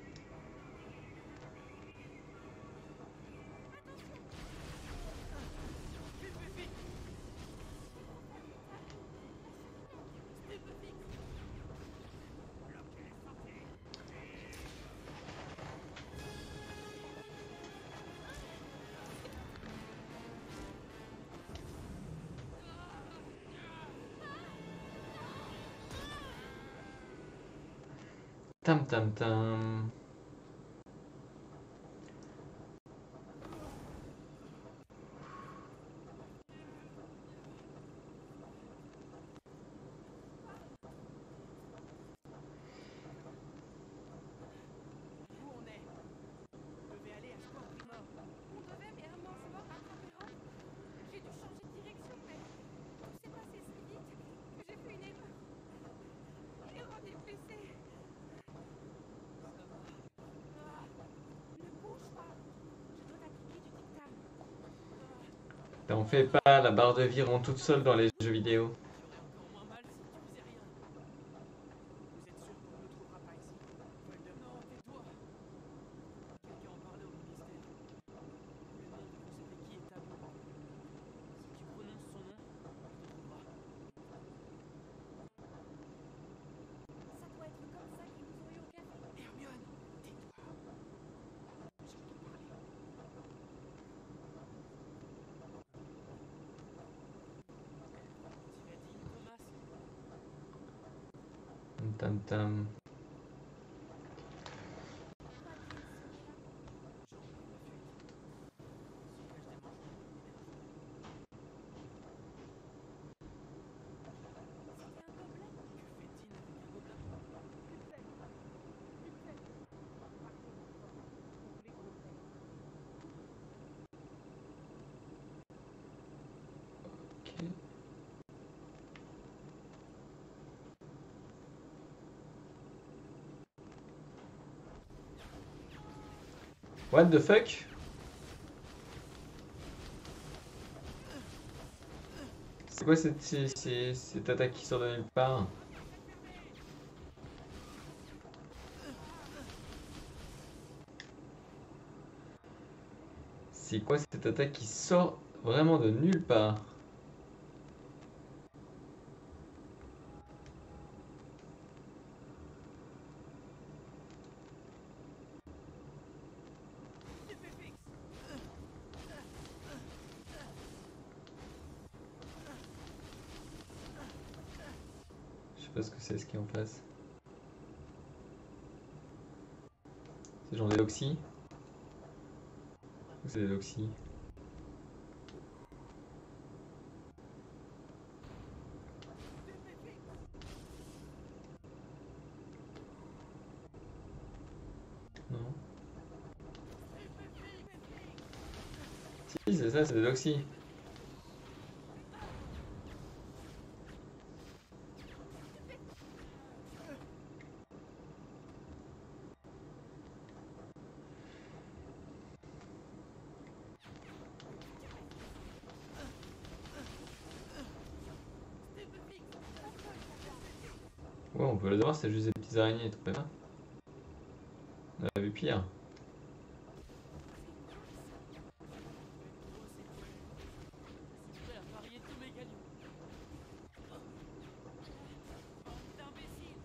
Tam tam tam. Où on est? On devait aller à Sport Primor. On devait, mais un mange-mort rattrapera. J'ai dû changer de direction, mais tout s'est passé si vite que j'ai fait une erreur. Erreur des blessés. Ça va. Ah, ne bouge pas. Je dois t'appliquer du dictame. T'en fais pas, la barre de vie rend toute seule dans les jeux vidéo. J'aurais encore moins mal si tu faisais rien. Vous êtes sûr qu'on ne le trouvera pas ici? Non, tais-toi. Quelqu'un en parlait au ministère. Le nom de vous savez qui est tabou. Si tu prononces son nom, on te trouvera. Ça doit être comme ça qu'ils nous ont eu au café. Hermione, tais-toi. J'entends parler. On dirait Dean Thomas. Tam tam. Pourquoi Dean serait là? Jean pour la fuite. Se cache des mangements pour l'énergie. C'était un gobelet. Que fait Dean avec un gobelin? Ok. What the fuck? C'est quoi cette attaque qui sort de nulle part? C'est quoi cette attaque qui sort vraiment de nulle part? Je sais pas ce que c'est ce qui est en face. C'est genre des Loxy? Ou c'est des Loxy? Non. Si, c'est ça, c'est des Loxy. Ouais, on peut le voir, c'est juste des petites araignées, tout pas. On a vu pire. Je suis prêt à parier tous mes gagnants. Bande d'imbéciles!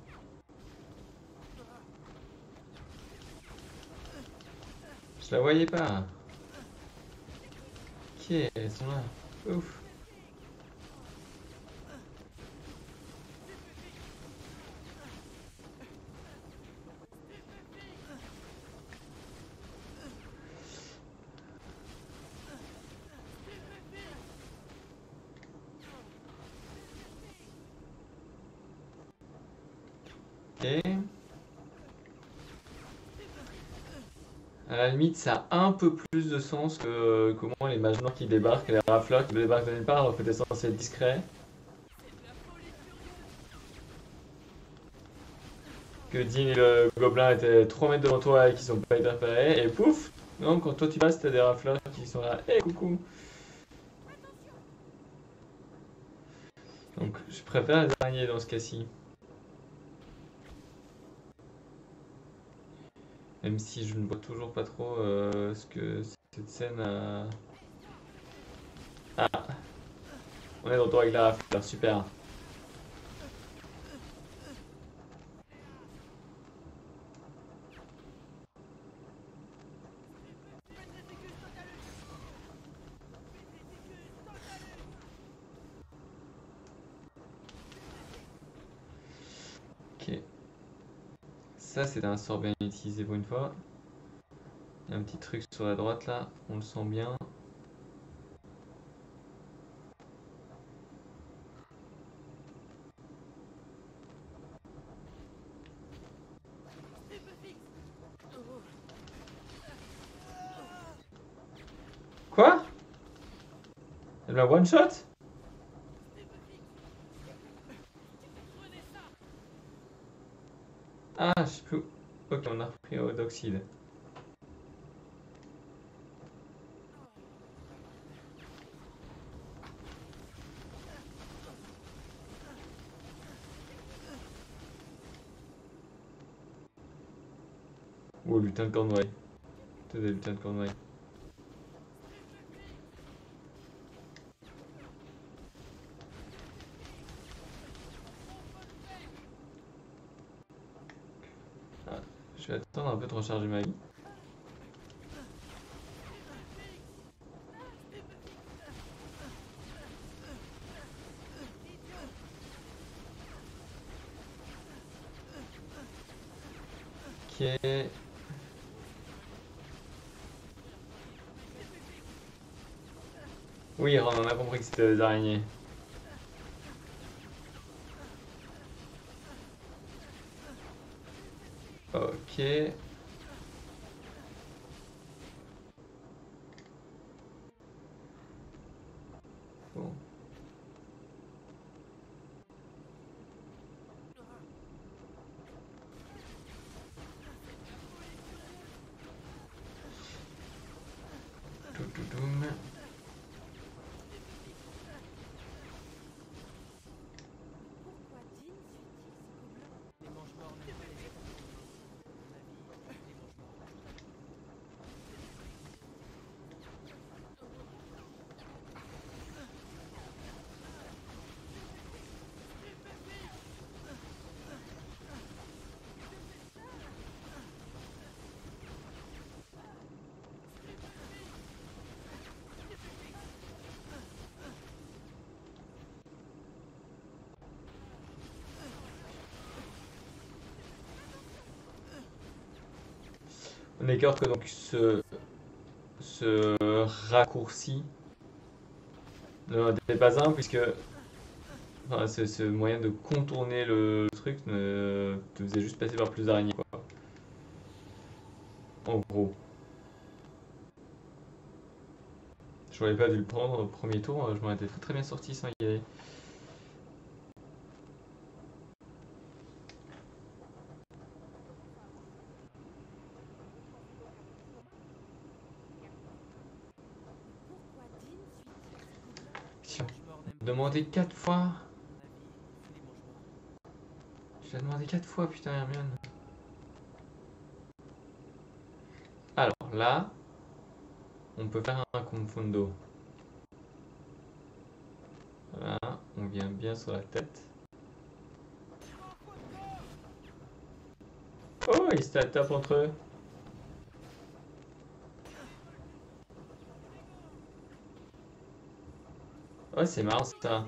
Je la voyais pas. Ok, elles sont là. Ouf. Ok. À la limite, ça a un peu plus de sens que comment les mages noirs qui débarquent, les rafleurs qui débarquent de nulle part alors que t'es censé être discret. Que Dean et le gobelin étaient 3 mètres devant toi et qui sont pas été repérés, et pouf! Non, quand toi tu passes, t'as des rafleurs qui sont là. Hé, coucou! Donc, je préfère les araignées dans ce cas-ci. Même si je ne vois toujours pas trop ce que cette scène a. Ah! On est de retour avec la rafleur, super! Ok. Ça, c'est un sort bien utilisé pour une fois. Il y a un petit truc sur la droite là, on le sent bien. Quoi? Elle m'a one shot? Ah, je sais plus. Ok, on a repris au d'oxyde. Oh, lutin de Cornouailles. Tout des lutins de Cornouailles. Ah, je vais attendre un peu de recharger ma vie. Ok. Oui, on a compris que c'était des araignées. Ok. Bon. Toutoum. Pourquoi Dean suit-il ce gobelin? Les mange-morts n'aiment pas les êtres humains. À mon avis, les mange-morts. On est d'accord que donc ce raccourci ne n'était pas un puisque enfin, ce moyen de contourner le truc te faisait juste passer par plus d'araignées quoi. En gros. J'aurais pas dû le prendre au premier tour, je m'en étais très bien sorti sans y aller. Pourquoi Dean suit-il ce gobelin? Les mange-morts n'aiment pas les Demander êtres 4 fois. humains. À mon avis, c'est les mange-morts. l'ai demandé 4 fois, putain, Hermione. Alors là, on peut faire un confundo. Voilà, on vient bien sur la tête. Oh, ils se la tapent entre eux. Oh, c'est marrant ça.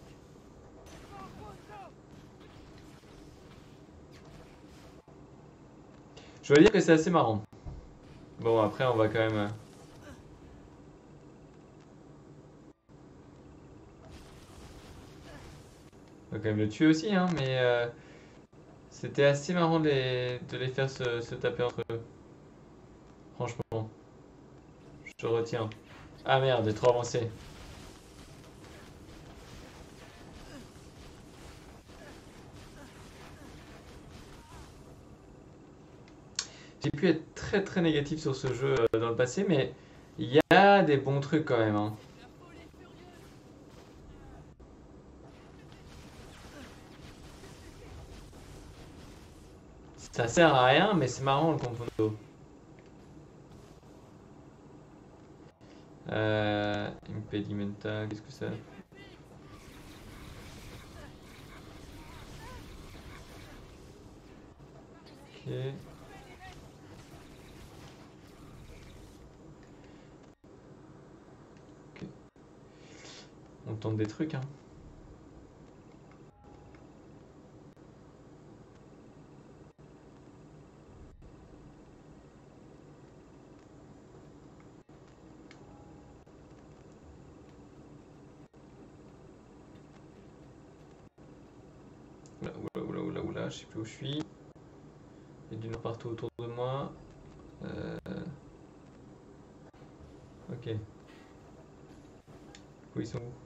Je dois dire que c'est assez marrant. Bon, après, on va quand même. On va quand même le tuer aussi, hein, mais c'était assez marrant de les faire se taper entre eux. Franchement, je te retiens. Ah merde, j'ai trop avancé. J'ai pu être très très négatif sur ce jeu dans le passé, mais il y a des bons trucs quand même, hein. Ça sert à rien, mais c'est marrant le confondo. Impedimenta, qu'est-ce que c'est? Ok. Ok. On tente des trucs, hein. Oula, je sais plus où je suis. Il y a du noir partout autour de moi. Euh, Ok. Où ils sont où?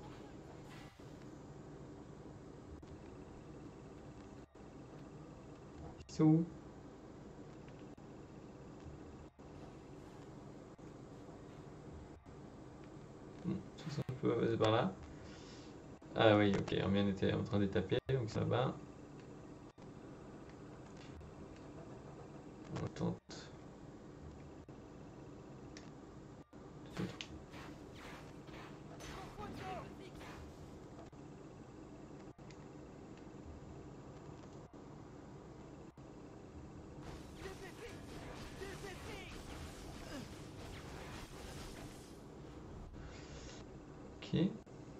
Ils sont où? Bon, tous un peu c'est par là. Ah oui, ok, Hermione était en train de taper, donc ça va. On tente. Ok.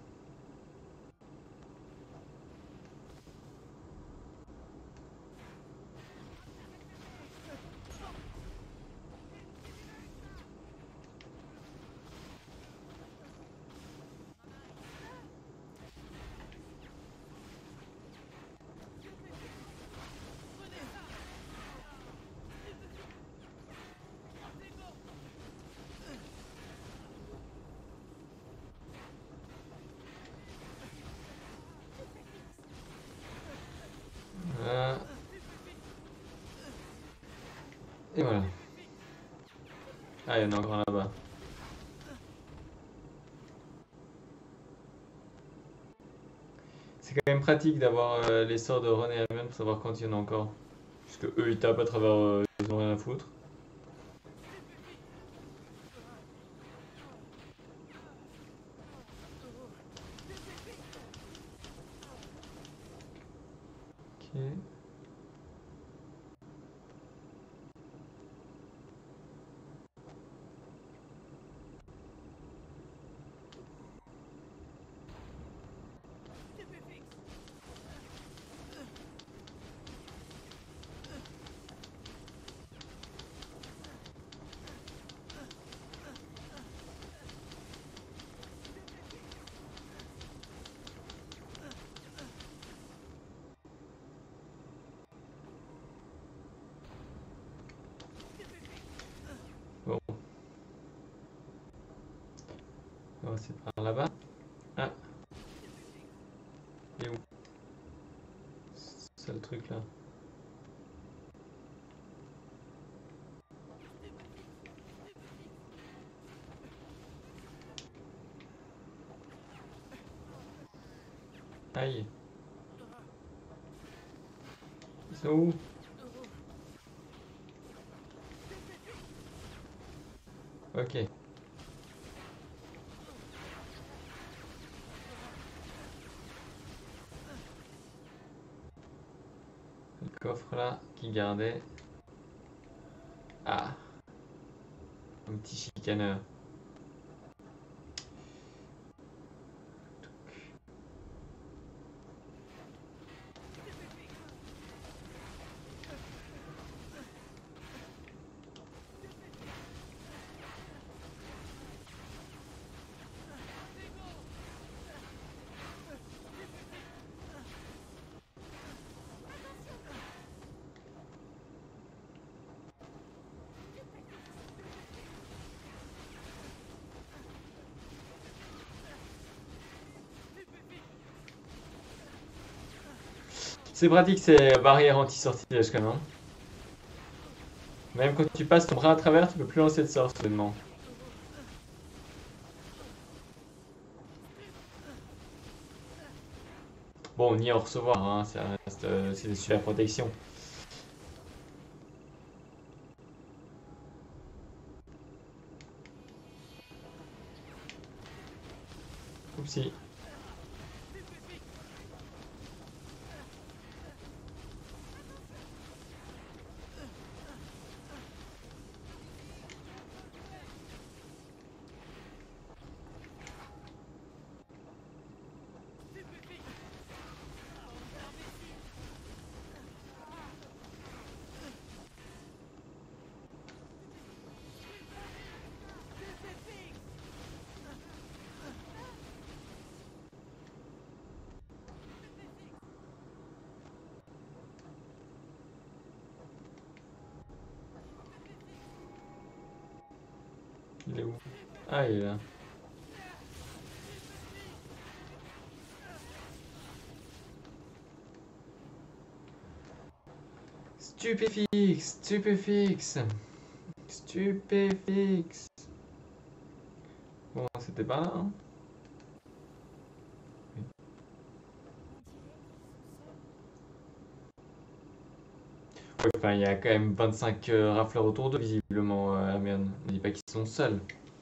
Voilà. Et voilà. Ah, il y en a encore un là-bas. C'est quand même pratique d'avoir les sorts de Ron et Hermione pour savoir quand il y en a encore. Parce que eux ils tapent à travers. Ils ont rien à foutre. Ok. Bon, on va passer par là-bas. Ah, il est où? C'est le truc là. Aïe. sont où? Ok. Le coffre là qui gardait. Ah, un petit chicaneur. C'est pratique ces barrières anti-sortilège quand même, hein. Même quand tu passes ton bras à travers, tu peux plus lancer de sort soudainement. Bon, ni en recevoir, hein, ça reste, c'est des super protections. Oupsie. Il est où? Ah, il est là. Stupéfixe, stupéfixe, stupéfixe. Bon, c'était pas là, hein. Ouais, enfin, il y a quand même 25 rafleurs autour d'eux, visiblement, Hermione. Ne dis pas qu'ils sont seuls.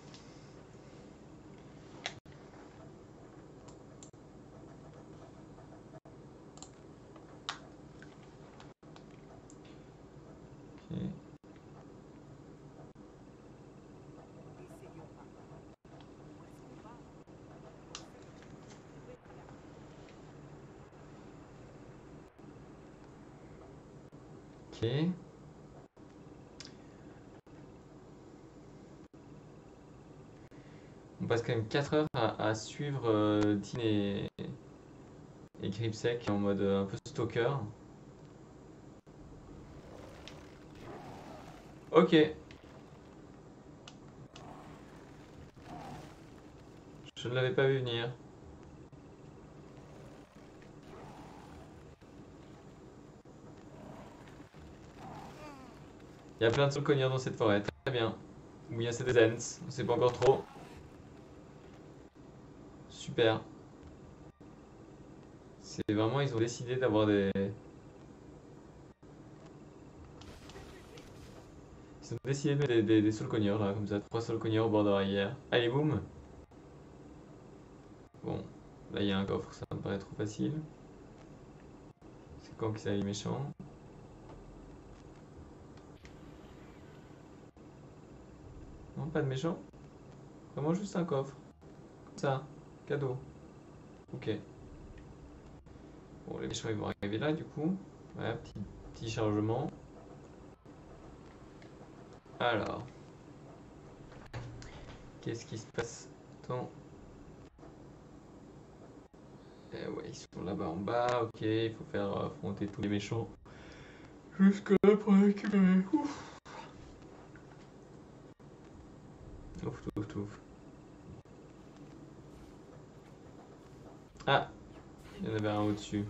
Ok. Ok. On passe quand même 4 heures à suivre Dean et Gripsec en mode un peu stalker. Ok. Je ne l'avais pas vu venir. Il y a plein de Solconiens dans cette forêt. Très bien. Ou bien c'est des Ents. On sait pas encore trop. Super. C'est vraiment, ils ont décidé d'avoir des... Ils ont décidé de mettre des Solconiers là, comme ça. 3 Solconiers au bord de la rivière. Allez, boum. Bon. Là, il y a un coffre, ça me paraît trop facile. C'est quand que ça est méchant? Non, pas de méchant. Vraiment juste un coffre. Comme ça. Cadeau. Ok. Bon, les méchants ils vont arriver là du coup. Voilà, petit chargement. Alors, qu'est-ce qui se passe dans... Eh ouais, ils sont là-bas en bas. Ok, il faut faire affronter tous les méchants. Jusque là pour récupérer. Ouf. Ouf, ouf, ouf. Ah, il y en avait un au-dessus.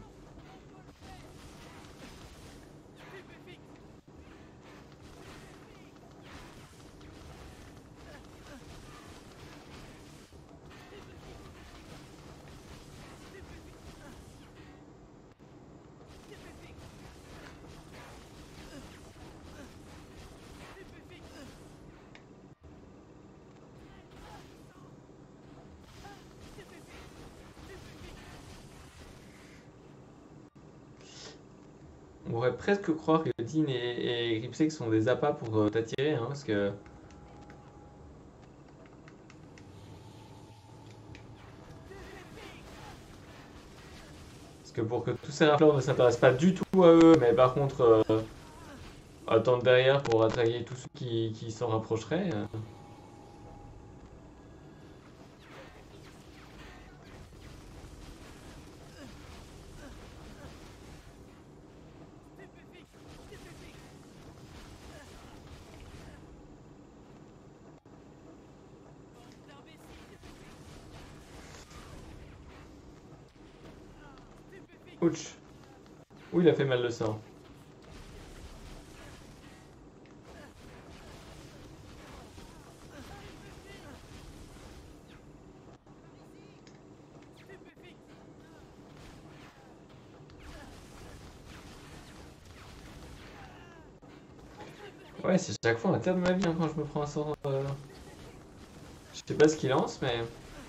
On pourrait presque croire que Dean et Gripsec sont des appâts pour t'attirer, hein, parce que pour que tous ces rafleurs ne s'intéressent pas du tout à eux, mais par contre attendent derrière pour attaquer tous ceux qui s'en rapprocheraient. Ouch. Ouh, il a fait mal le sang. Ouais, c'est chaque fois un terre de ma vie hein, quand je me prends un sort. Je sais pas ce qu'il lance, mais.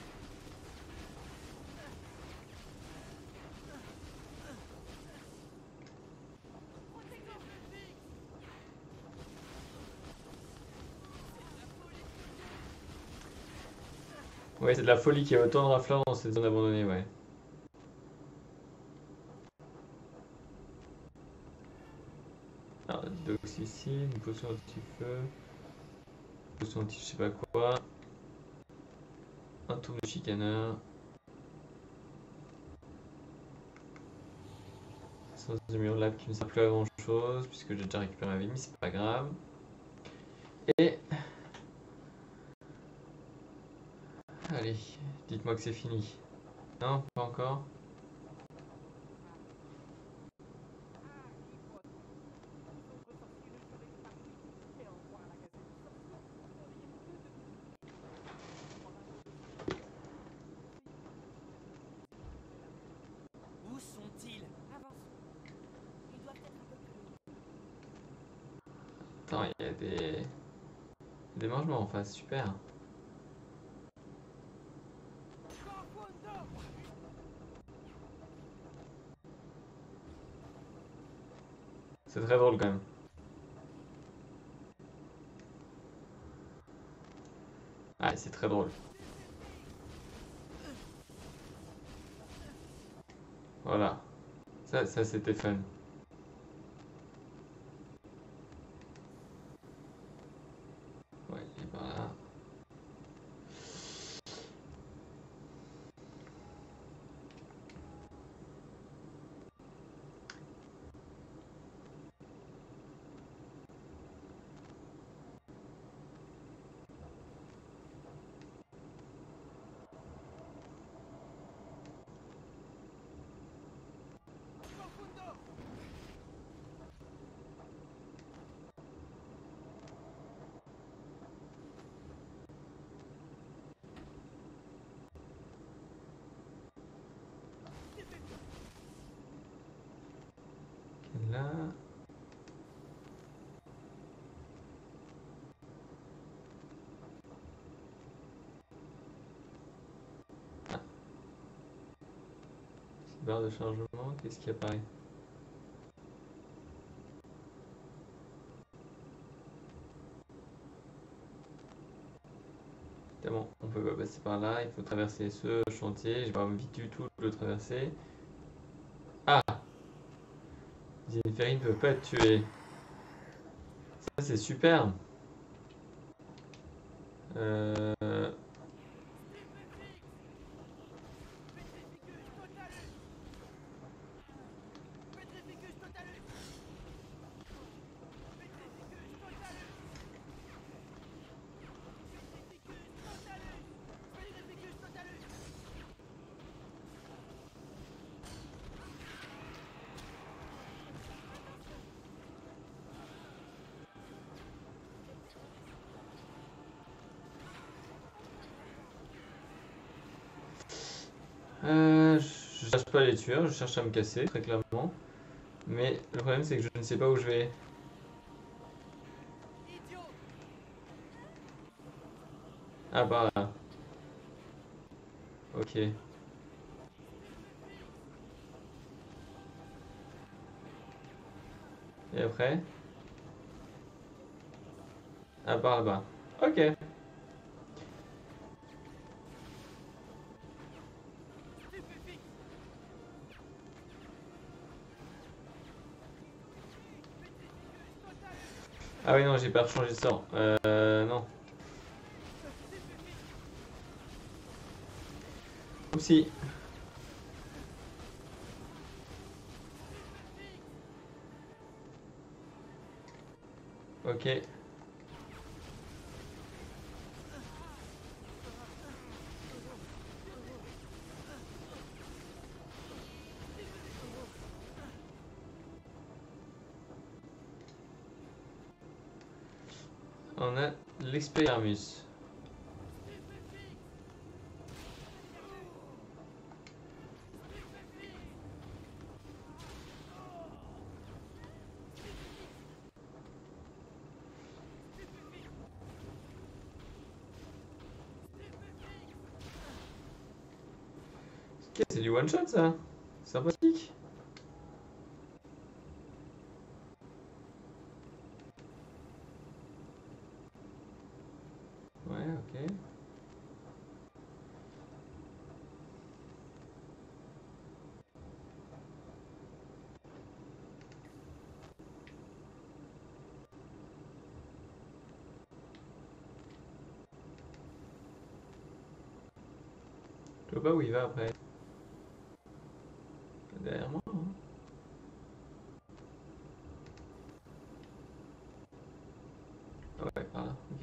Ouais, c'est de la folie qu'il y a autant de rafleurs dans cette zone abandonnée, ouais. Alors, d'oxycine, une potion anti-feu, une potion anti je sais pas quoi, un tour de chicaneur. Sans de mur lab qui ne sert plus à grand chose, puisque j'ai déjà récupéré ma vie, mais c'est pas grave. Et. Allez, dites-moi que c'est fini. Non, pas encore. Où sont-ils? Avance. Ils doivent être un peu plus loin. Attends, il y a des mangements en face, super. C'est très drôle quand même. Ah, c'est très drôle. Voilà. Ça c'était fun. Ouais, il est par là. Là. Ah. Barre de chargement, qu'est-ce qui apparaît? Évidemment, on peut pas passer par là, il faut traverser ce chantier. J'ai pas envie du tout de le traverser. Ah! Zinferine ne peut pas être tué. Ça c'est super. Euh... je cherche pas à les tuer, je cherche à me casser, très clairement. Mais le problème, c'est que je ne sais pas où je vais. Ah, par là. Ok. Et après? À part là-bas. Ok. Ah oui, non, j'ai pas rechangé de sort. Non. Oupsie. Ok. On a l'Expelliarmus. Ok, c'est du one shot ça. Sympathique. Ouais, ok. Je vois pas où il va après. Derrière moi, hein. Ah ouais, par là, ok.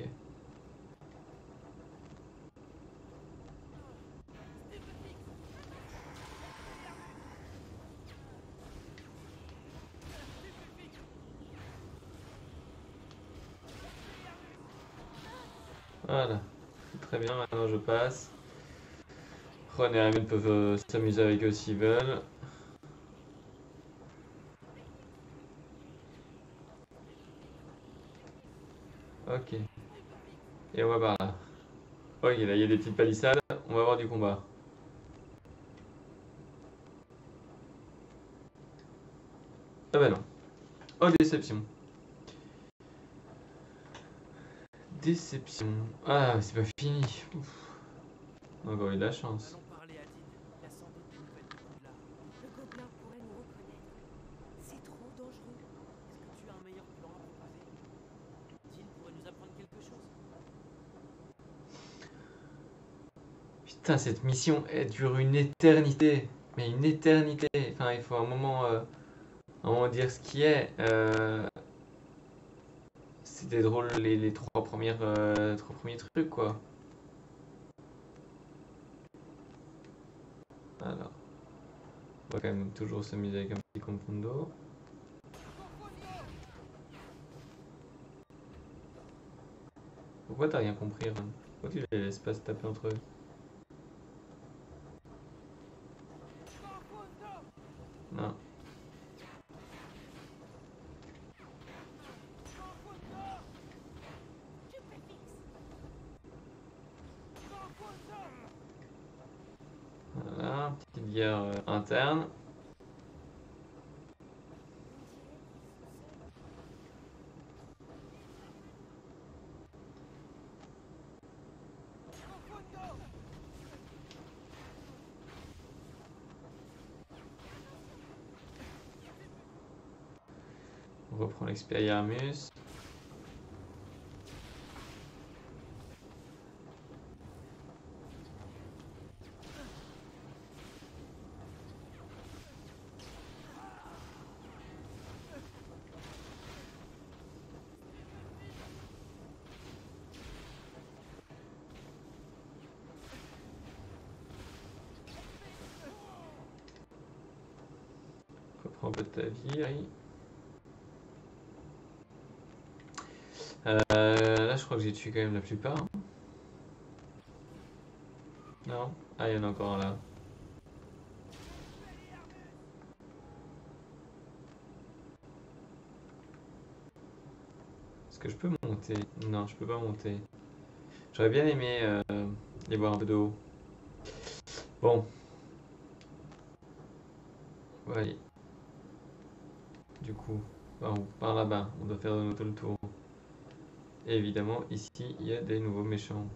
Voilà. Très bien, maintenant je passe. Ron et Hermione peuvent s'amuser avec eux s'ils veulent. Ok. Et on va par là. Ok, là il y a des petites palissades. On va avoir du combat. Ah bah non. Oh, déception. Déception. Ah, c'est pas fini. Ouf. On a encore eu de la chance. Allons parler à Dean. Il a sans doute des nouvelles de Poudlard. Le gobelin pourrait nous reconnaître. C'est trop dangereux. Est-ce que tu as un meilleur plan à proposer? Dean pourrait nous apprendre quelque chose. Putain, cette mission, elle dure une éternité. Mais une éternité. Enfin, il faut un moment dire ce qui est. C'était drôle les trois premiers trucs, quoi. Alors, on va quand même toujours s'amuser avec un petit confondo. Pourquoi t'as rien compris, Ron? Pourquoi tu les laisses pas se taper entre eux? Non. Voilà, petite guerre interne. On reprend l'Expelliarmus. Reprends un peu de ta vie, Harry. Là, je crois que j'ai tué quand même la plupart. Non? Ah, il y en a encore un là. Est-ce que je peux monter? Non, je peux pas monter. J'aurais bien aimé les voir un peu de haut. Bon, ouais. Du coup. Par là-bas, on doit faire de nouveau le tour. Et évidemment, ici, il y a des nouveaux méchants.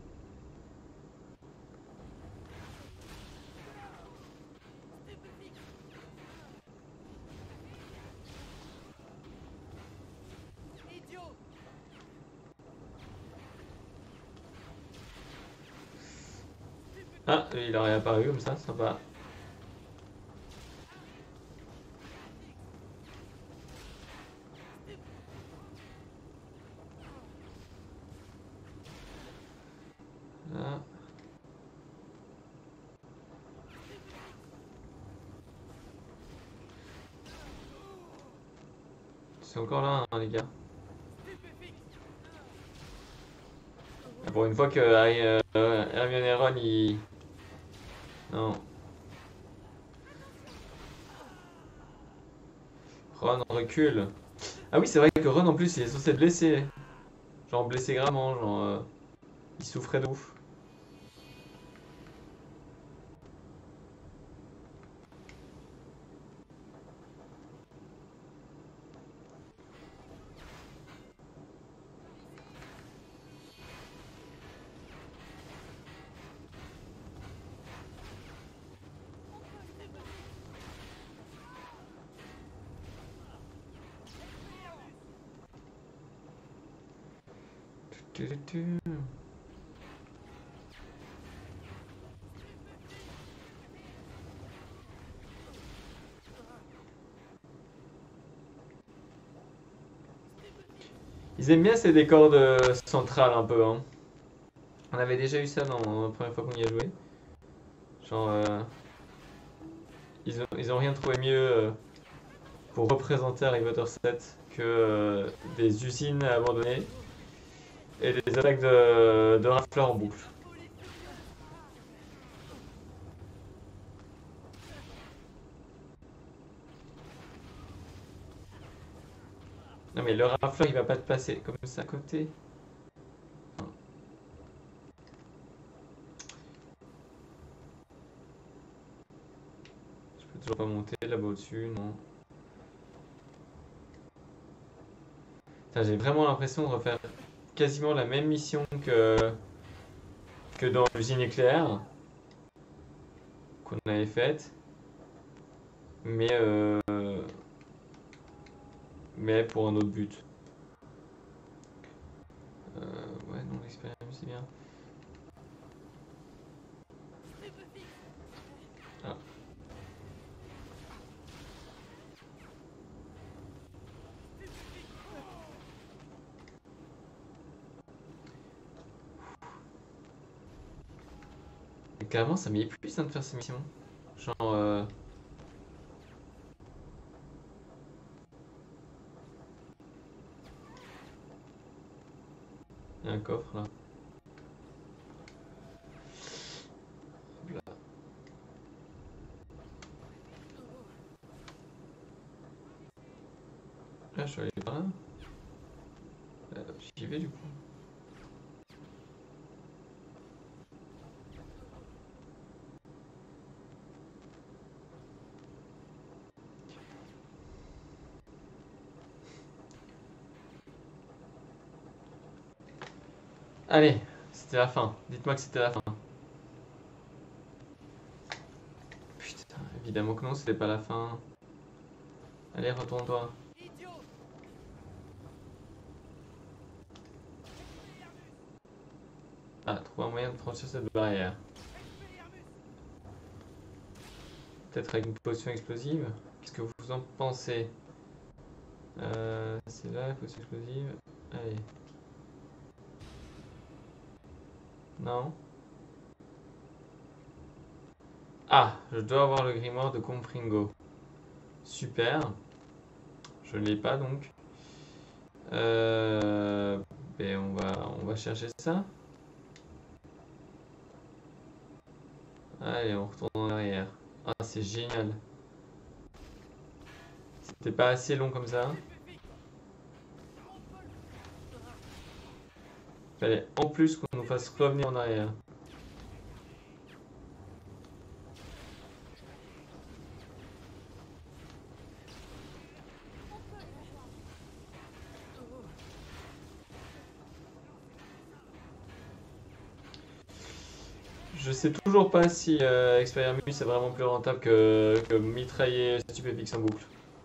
Idiot! Ah, il a réapparu comme ça, sympa. Là. C'est encore là, hein, les gars. Ah, pour une fois que Hermione et Ron, ils... Non. Ron recule. Ah oui, c'est vrai que Ron, en plus, il est censé être blessé. Genre blessé gravement, genre... il souffrait de ouf. Ils aiment bien ces décors de centrales un peu, hein. On avait déjà eu ça dans la première fois qu'on y a joué. Genre, ils ont rien trouvé mieux pour représenter Harry Potter 7 que des usines abandonnées et des attaques de rafleurs en boucle. Non mais le rafleur il va pas te passer comme ça à côté. Je peux toujours pas monter là-bas au-dessus, non. Putain, j'ai vraiment l'impression de refaire quasiment la même mission que dans l'usine éclair qu'on avait faite. Mais mais pour un autre but. Ouais, non, l'expérience c'est bien. Ah. Et carrément, ça m'épuise hein, de faire ces missions. Genre, il y a un coffre là. Hop là. Là, je suis allé par là. J'y vais du coup. Allez, c'était la fin. Dites-moi que c'était la fin. Putain, évidemment que non, c'était pas la fin. Allez, retourne-toi. Idiot! Ah, trouve un moyen de franchir cette barrière. Peut-être avec une potion explosive. Qu'est-ce que vous en pensez? C'est là, potion explosive. Allez. Non. Ah, je dois avoir le grimoire de Confringo. Super. Je ne l'ai pas donc. Ben on va chercher ça. Allez, on retourne en arrière. Ah, c'est génial. C'était pas assez long comme ça. Fallait en plus qu'on nous fasse revenir en arrière. Je sais toujours pas si Expelliarmus c'est vraiment plus rentable que mitrailler Stupéfix en boucle.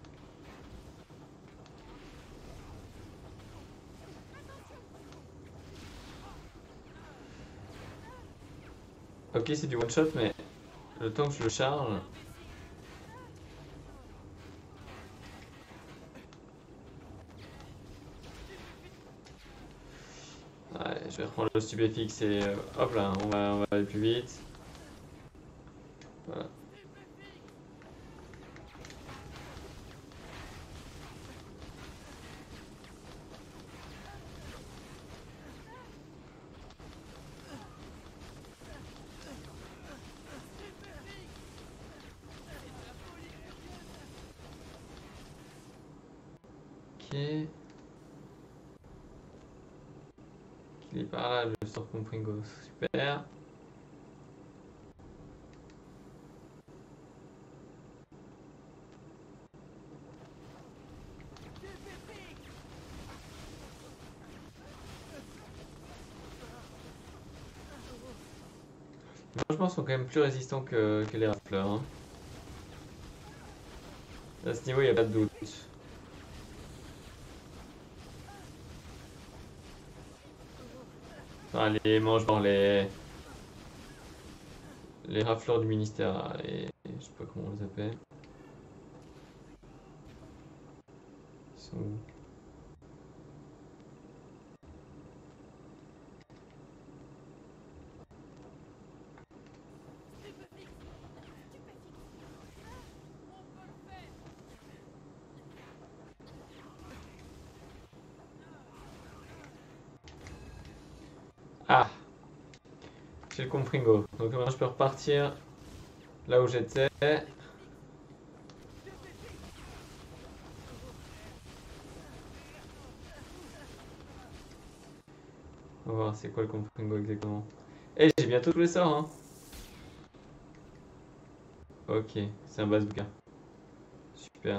Ok, c'est du one shot, mais le temps que je le charge. Ouais, je vais reprendre le stupéfixe et hop là, on va aller plus vite. Voilà. Ok. Il est par là, le sort Compringo. Super. Franchement, ils sont quand même plus résistants que les rafleurs. Hein. À ce niveau, il n'y a pas de doute. Enfin, les mange-morts, les rafleurs du ministère, je sais pas comment on les appelle. Ils sont où? Ah, j'ai le Compringo. Donc maintenant, je peux repartir là où j'étais. On va voir c'est quoi le Compringo exactement. Eh, j'ai bientôt tous les sorts, hein. Ok, c'est un bazooka. Super.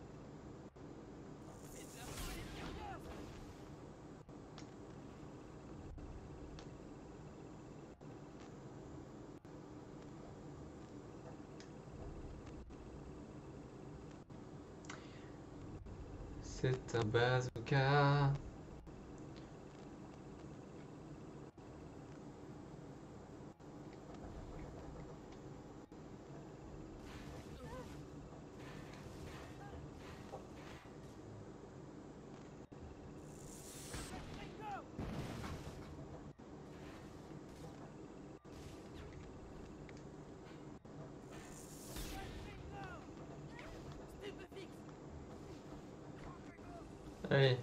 C'est un bazooka. Allez.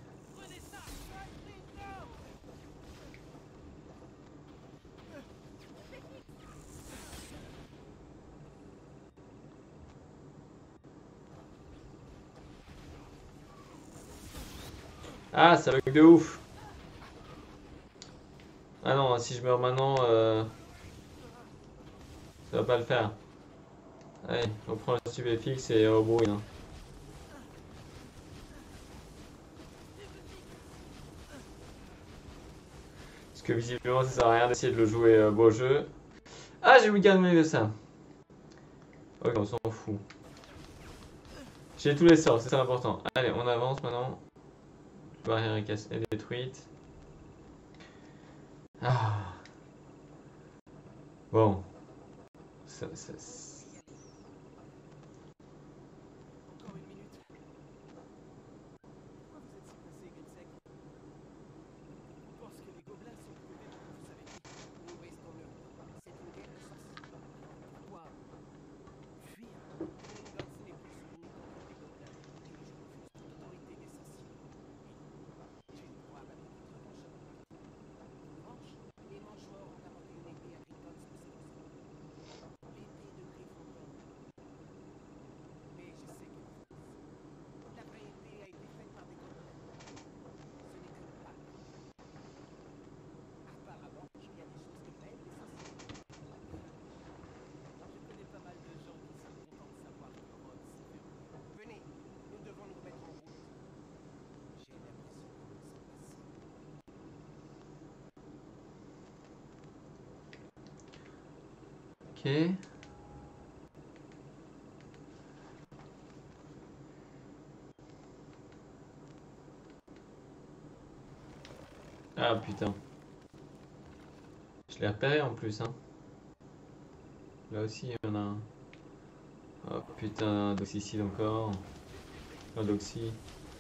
Ah, ça bug de ouf. Ah non, si je meurs maintenant, ça va pas le faire. Allez, on prend le stupéfixe et au bruit. Hein. Parce que visiblement, ça sert à rien d'essayer de le jouer beau jeu. Ah, j'ai oublié de ça. Ok, on s'en fout. J'ai tous les sorts, c'est ça l'important. Allez, on avance maintenant. La barrière est détruite. Ah. Bon. Ça... Encore une minute. Pourquoi vous êtes si pressé, Grimsec? On pense que les gobelins sont trouvés par vous savez qui. Nous restons là. C'est une guerre de sorciers. Pourquoi fuir? Gringotts n'est plus soumis contre les gobelins. Et je refuse toute autorité des sorciers. J'ai une proie avec votre revanche à mon parti. Revanche? Les manchoirs ont apporté une épée à Gringotts de ses ressorts. L'épée de Gryffondor. Mais je sais qu'elle est fausse. La vraie épée a été faite par des gobelins. Ce n'est qu'une bague. Apparemment, il y a des choses que même les sorciers. Je connais pas mal de gens qui sont contents de savoir Ok. Ah putain. Je l'ai repéré en plus, hein. Là aussi, il y en a un. Oh putain, Doxycide encore. Un Doxy.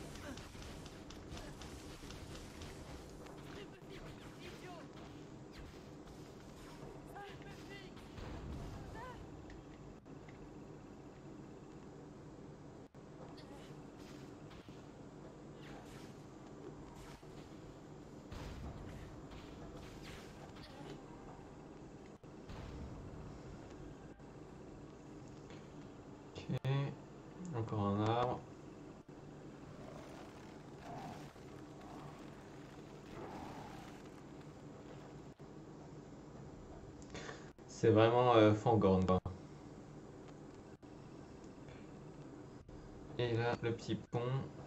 Ok. Encore un arbre. C'est vraiment Fangorn, quoi. Et là, le petit pont.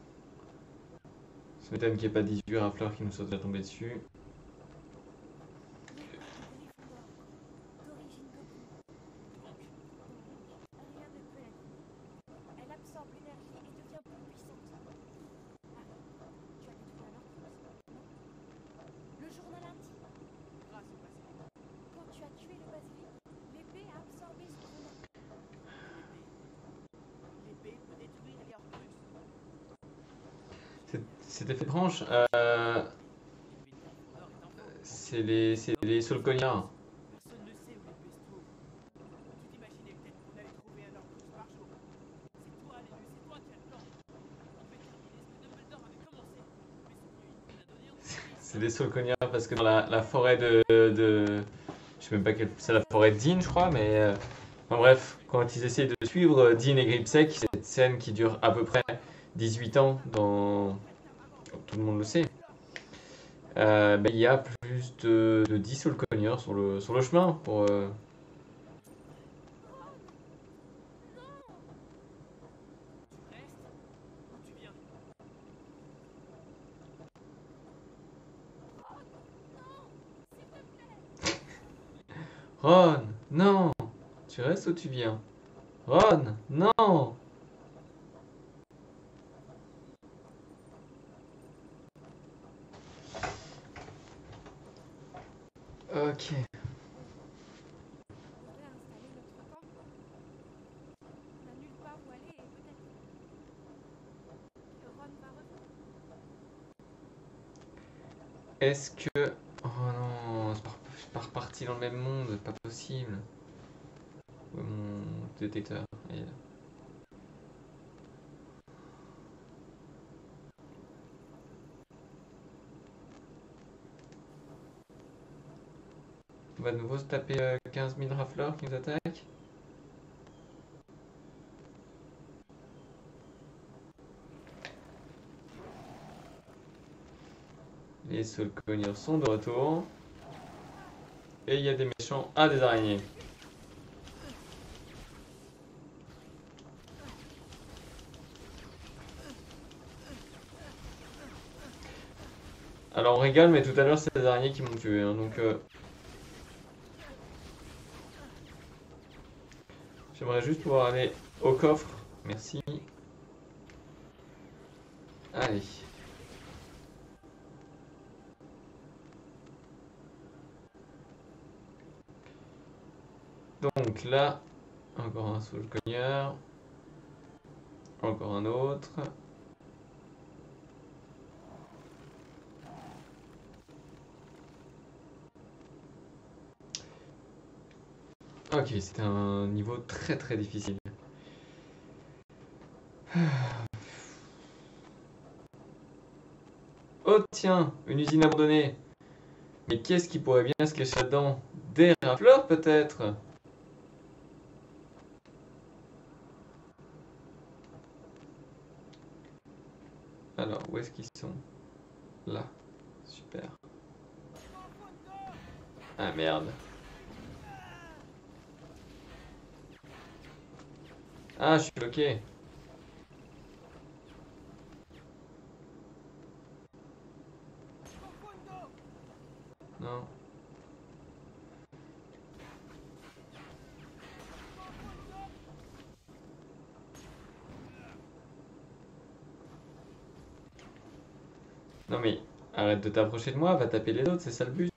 Ça m'étonne qu'il n'y ait pas 18 rafleurs qui nous sautent à tomber dessus. L'épée du Gryffondor, d'origine goblin. Donc, rien ne peut la elle absorbe l'énergie et devient plus puissante. Harry, tu as détruit un Horcrux, non? Le journal intime. Grâce au basilic. Quand tu as tué le basilic, l'épée a absorbé son venin. L'épée peut détruire les Horcrux. Cet effet de branche, L'épée de Gryffondor est en forme. c'est les Solcognards. Personne ne sait où l'épée se trouve. Tu t'imaginais peut-être qu'on allait trouver un Horcrux par jour. C'est toi l'élu, c'est toi qui as le plan. On devait terminer ce que Dumbledore avait commencé. Mais cette nuit, il a donné envie. C'est des Solcognards parce que dans la forêt je sais même pas quelle. C'est la forêt de Dean, je crois, mais. Enfin bref, quand ils essayent de suivre Dean et Gripsec, cette scène qui dure à peu près 18 ans dans. Tout le monde le sait. Ben, il y a plus de 10 Solcognards sur le chemin pour. Tu restes ou tu viens? Ron, non! Tu restes ou tu viens? Ron, non! Ok. On devrait installer notre camp. On n'a nulle part où aller et peut-être que Ron va revenir. Est-ce que. Oh non, je suis pas reparti dans le même monde, pas possible. Où est mon détecteur? Il est là. On va de nouveau se taper 15 000 rafleurs qui nous attaquent. Les Solcogneurs sont de retour. Et il y a des méchants. Ah, des araignées. Alors on rigole, mais tout à l'heure c'est des araignées qui m'ont tué. Hein, donc j'aimerais juste pouvoir aller au coffre. Merci. Allez. Donc là, encore un Solcogneur. Encore un autre. Ok, c'était un niveau très très difficile. Oh tiens, une usine abandonnée. Mais qu'est-ce qui pourrait bien se cacher là-dedans? Des rafleurs peut-être? Alors, où est-ce qu'ils sont? Là. Super. Ah merde. Ah, je suis bloqué. Non. Non mais arrête de t'approcher de moi, va taper les autres, c'est ça le but.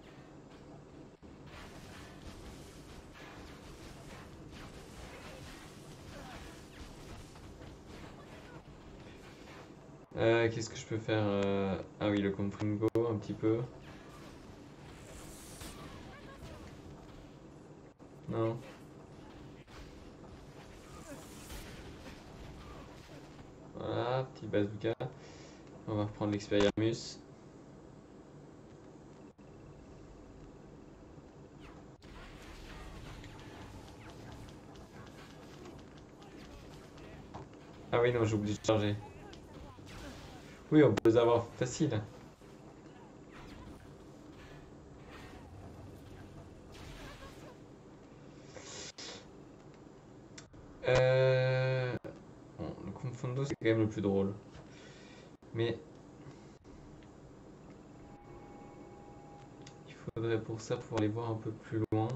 Qu'est-ce que je peux faire Ah oui, le Confringo, un petit peu. Non. Voilà, petit bazooka. On va reprendre l'Expelliarmus. Ah oui, non, j'ai oublié de charger. Oui, on peut les avoir facile. Bon, le Confondo, c'est quand même le plus drôle. Mais il faudrait pour ça pouvoir les voir un peu plus loin.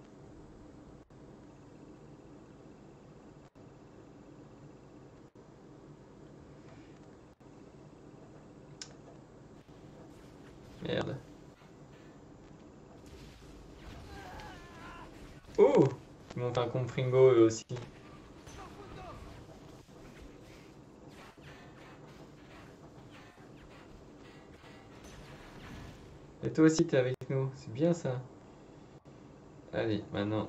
Merde. Oh! Ils m'ont fait un Confringo eux aussi. Et toi aussi, t'es avec nous. C'est bien ça. Allez, maintenant.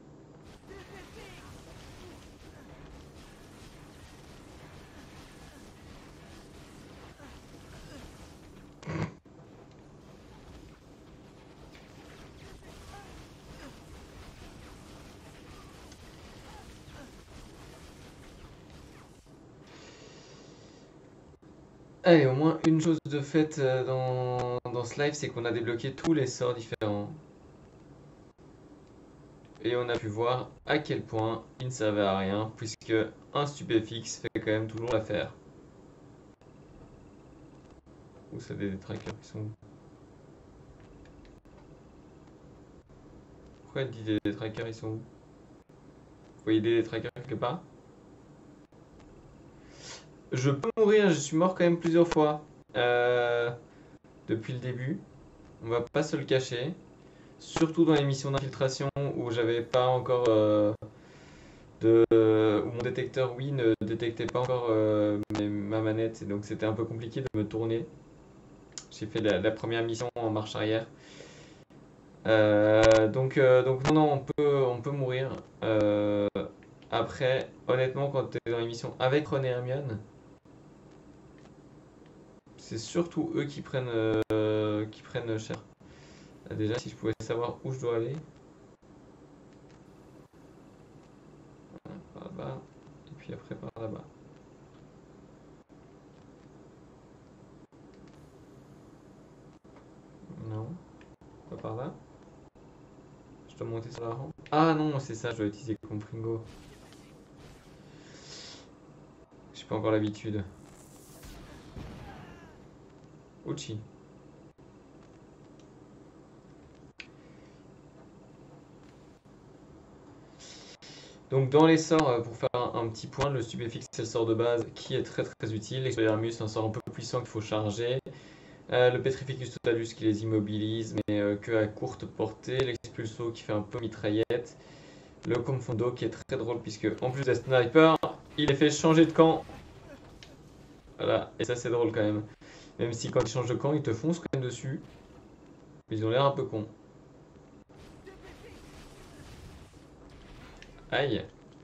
Allez, au moins une chose de faite dans ce live, c'est qu'on a débloqué tous les sorts différents. Et on a pu voir à quel point ils ne servaient à rien, puisque un stupéfixe fait quand même toujours l'affaire. Où ça des trackers qui sont où? Pourquoi elle dit des trackers ils sont où? Vous voyez des trackers quelque part? Je peux mourir, je suis mort quand même plusieurs fois. Depuis le début. On va pas se le cacher. Surtout dans les missions d'infiltration où j'avais pas encore où mon détecteur Wii ne détectait pas encore ma manette, et donc c'était un peu compliqué de me tourner. J'ai fait la première mission en marche arrière. Donc non, non, on peut mourir. Après, honnêtement, quand tu es dans l'émission avec Ron et Hermione, c'est surtout eux qui prennent cher. Déjà, si je pouvais savoir où je dois aller. Voilà, par là-bas, et puis après par là-bas. Non, pas par là. Je dois monter sur la rampe. Ah non, c'est ça, je dois utiliser Compringo. J'ai pas encore l'habitude. Ouchi. Donc dans les sorts, pour faire un petit point, le stupéfixe c'est le sort de base qui est très très utile. L'expelliarmus c'est un sort un peu puissant qu'il faut charger. Le Petrificus Totalus qui les immobilise mais que à courte portée. L'expulso qui fait un peu mitraillette. Le Confondo qui est très drôle puisque en plus des sniper, il les fait changer de camp. Voilà, et ça c'est drôle quand même. Même si quand ils changent de camp, ils te foncent quand même dessus. Mais ils ont l'air un peu cons. Aïe.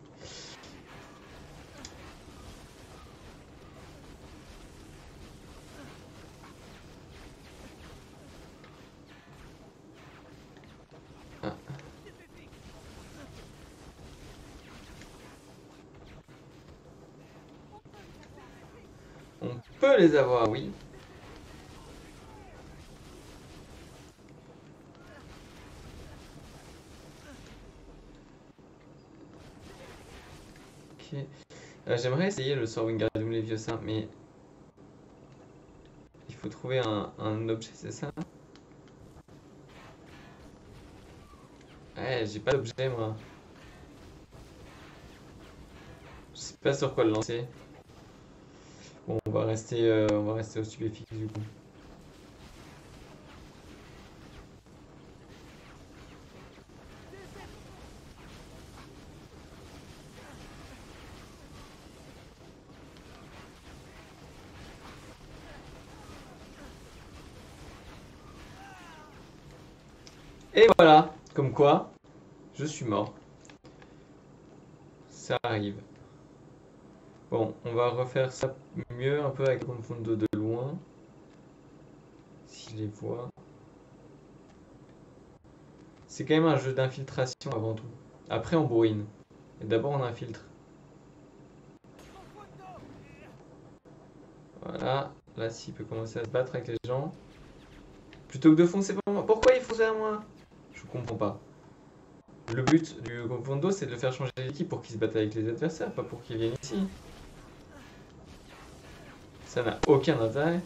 Ah. On peut les avoir, oui. Ok. J'aimerais essayer le sort Wingardium Leviosa, mais il faut trouver un objet, c'est ça? Ouais, j'ai pas d'objet moi. Je sais pas sur quoi le lancer. Bon, on va rester au stupéfixe du coup. Et voilà, comme quoi, je suis mort. Ça arrive. Bon, on va refaire ça mieux un peu avec le Confondo de loin. Si je les vois. C'est quand même un jeu d'infiltration avant tout. Après, on bourrine. Et d'abord, on infiltre. Voilà. Là, s'il peut commencer à se battre avec les gens. Plutôt que de foncer vers moi. Pourquoi il fonçait à moi? Je comprends pas. Le but du Confondo, c'est de le faire changer d'équipe pour qu'il se batte avec les adversaires, pas pour qu'il vienne ici. Ça n'a aucun intérêt.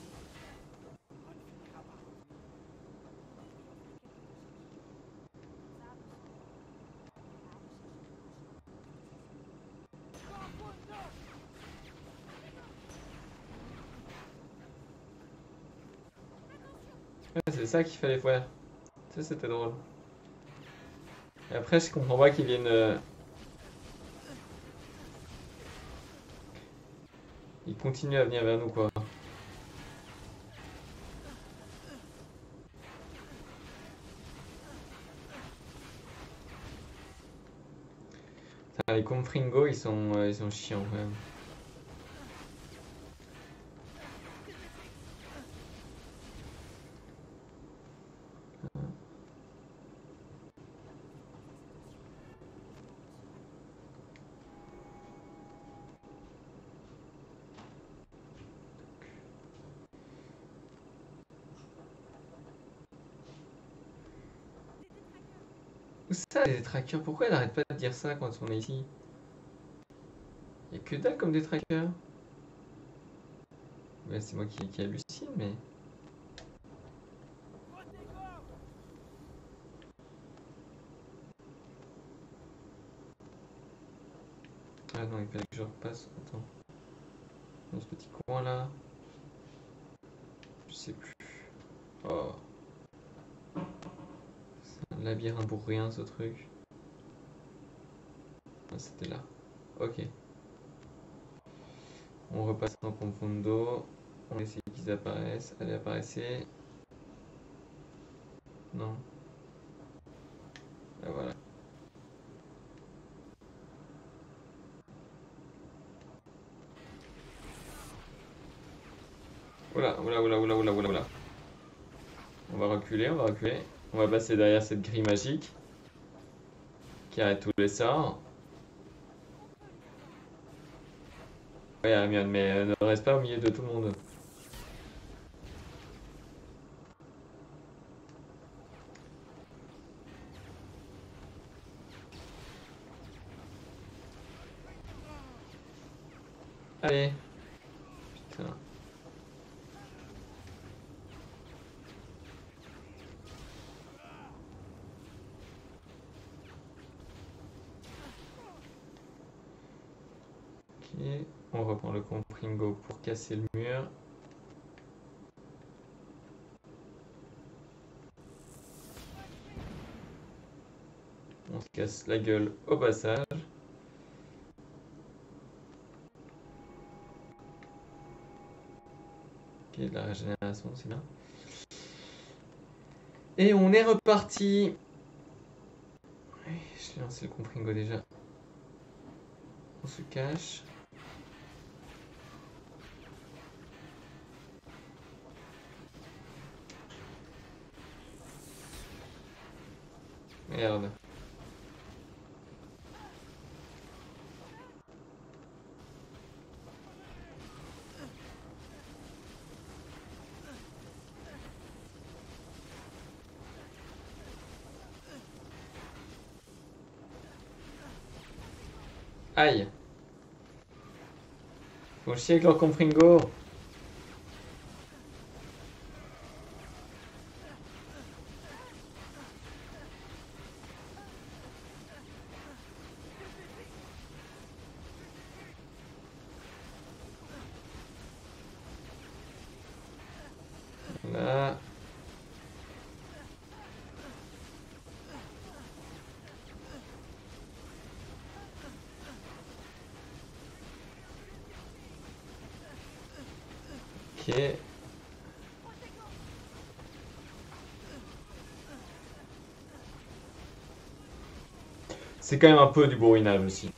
Ouais, c'est ça qu'il fallait faire. Ça, c'était drôle. Et après, je comprends pas qu'ils viennent. Ils continuent à venir vers nous, quoi. Putain, les Confringo, ils sont chiants, quand même. Où ça, les trackers? Pourquoi elle arrête pas de dire ça quand on est ici? Y'a que dalle comme des trackers. Ouais, c'est moi qui hallucine, mais. Ah non, il fallait que je repasse. Attends. Dans ce petit coin là. Je sais plus. Oh. C'est un labyrinthe pour rien ce truc. Ah, c'était là. Ok. On repasse en Confondo. On essaie qu'ils apparaissent. Allez, apparaissez. Non. Ah, voilà. Oula, oula, oula, oula, oula, oula, oula. On va reculer, on va reculer. On va passer derrière cette grille magique qui arrête tous les sorts. Ouais, Hermione, mais ne reste pas au milieu de tout le monde. Allez. Putain. Ok. On reprend le compringo pour casser le mur. On se casse la gueule au passage. Ok, de la régénération, c'est bien. Et on est reparti. Je vais lancer le compringo déjà. On se cache. Merde. Aïe. Faut chier avec leur compringo. Ok. C'est quand même un peu du bourrinage aussi.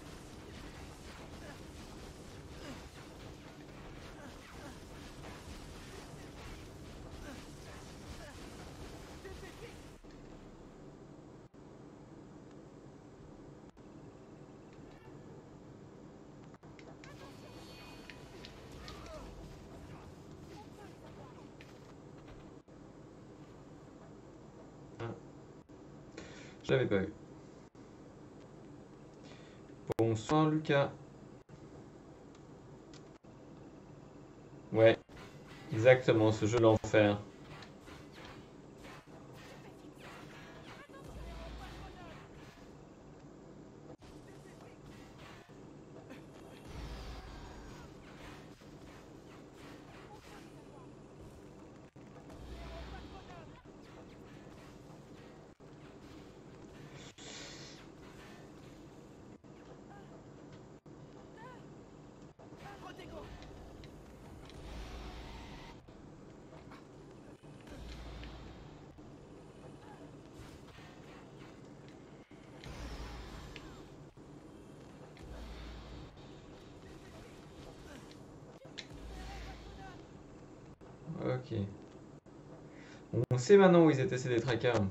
Ah, je l'avais pas vu. Bonsoir Lucas. Ouais, exactement, ce jeu l'enfer. Protego! Ok. On sait maintenant où ils étaient ces détraqueurs.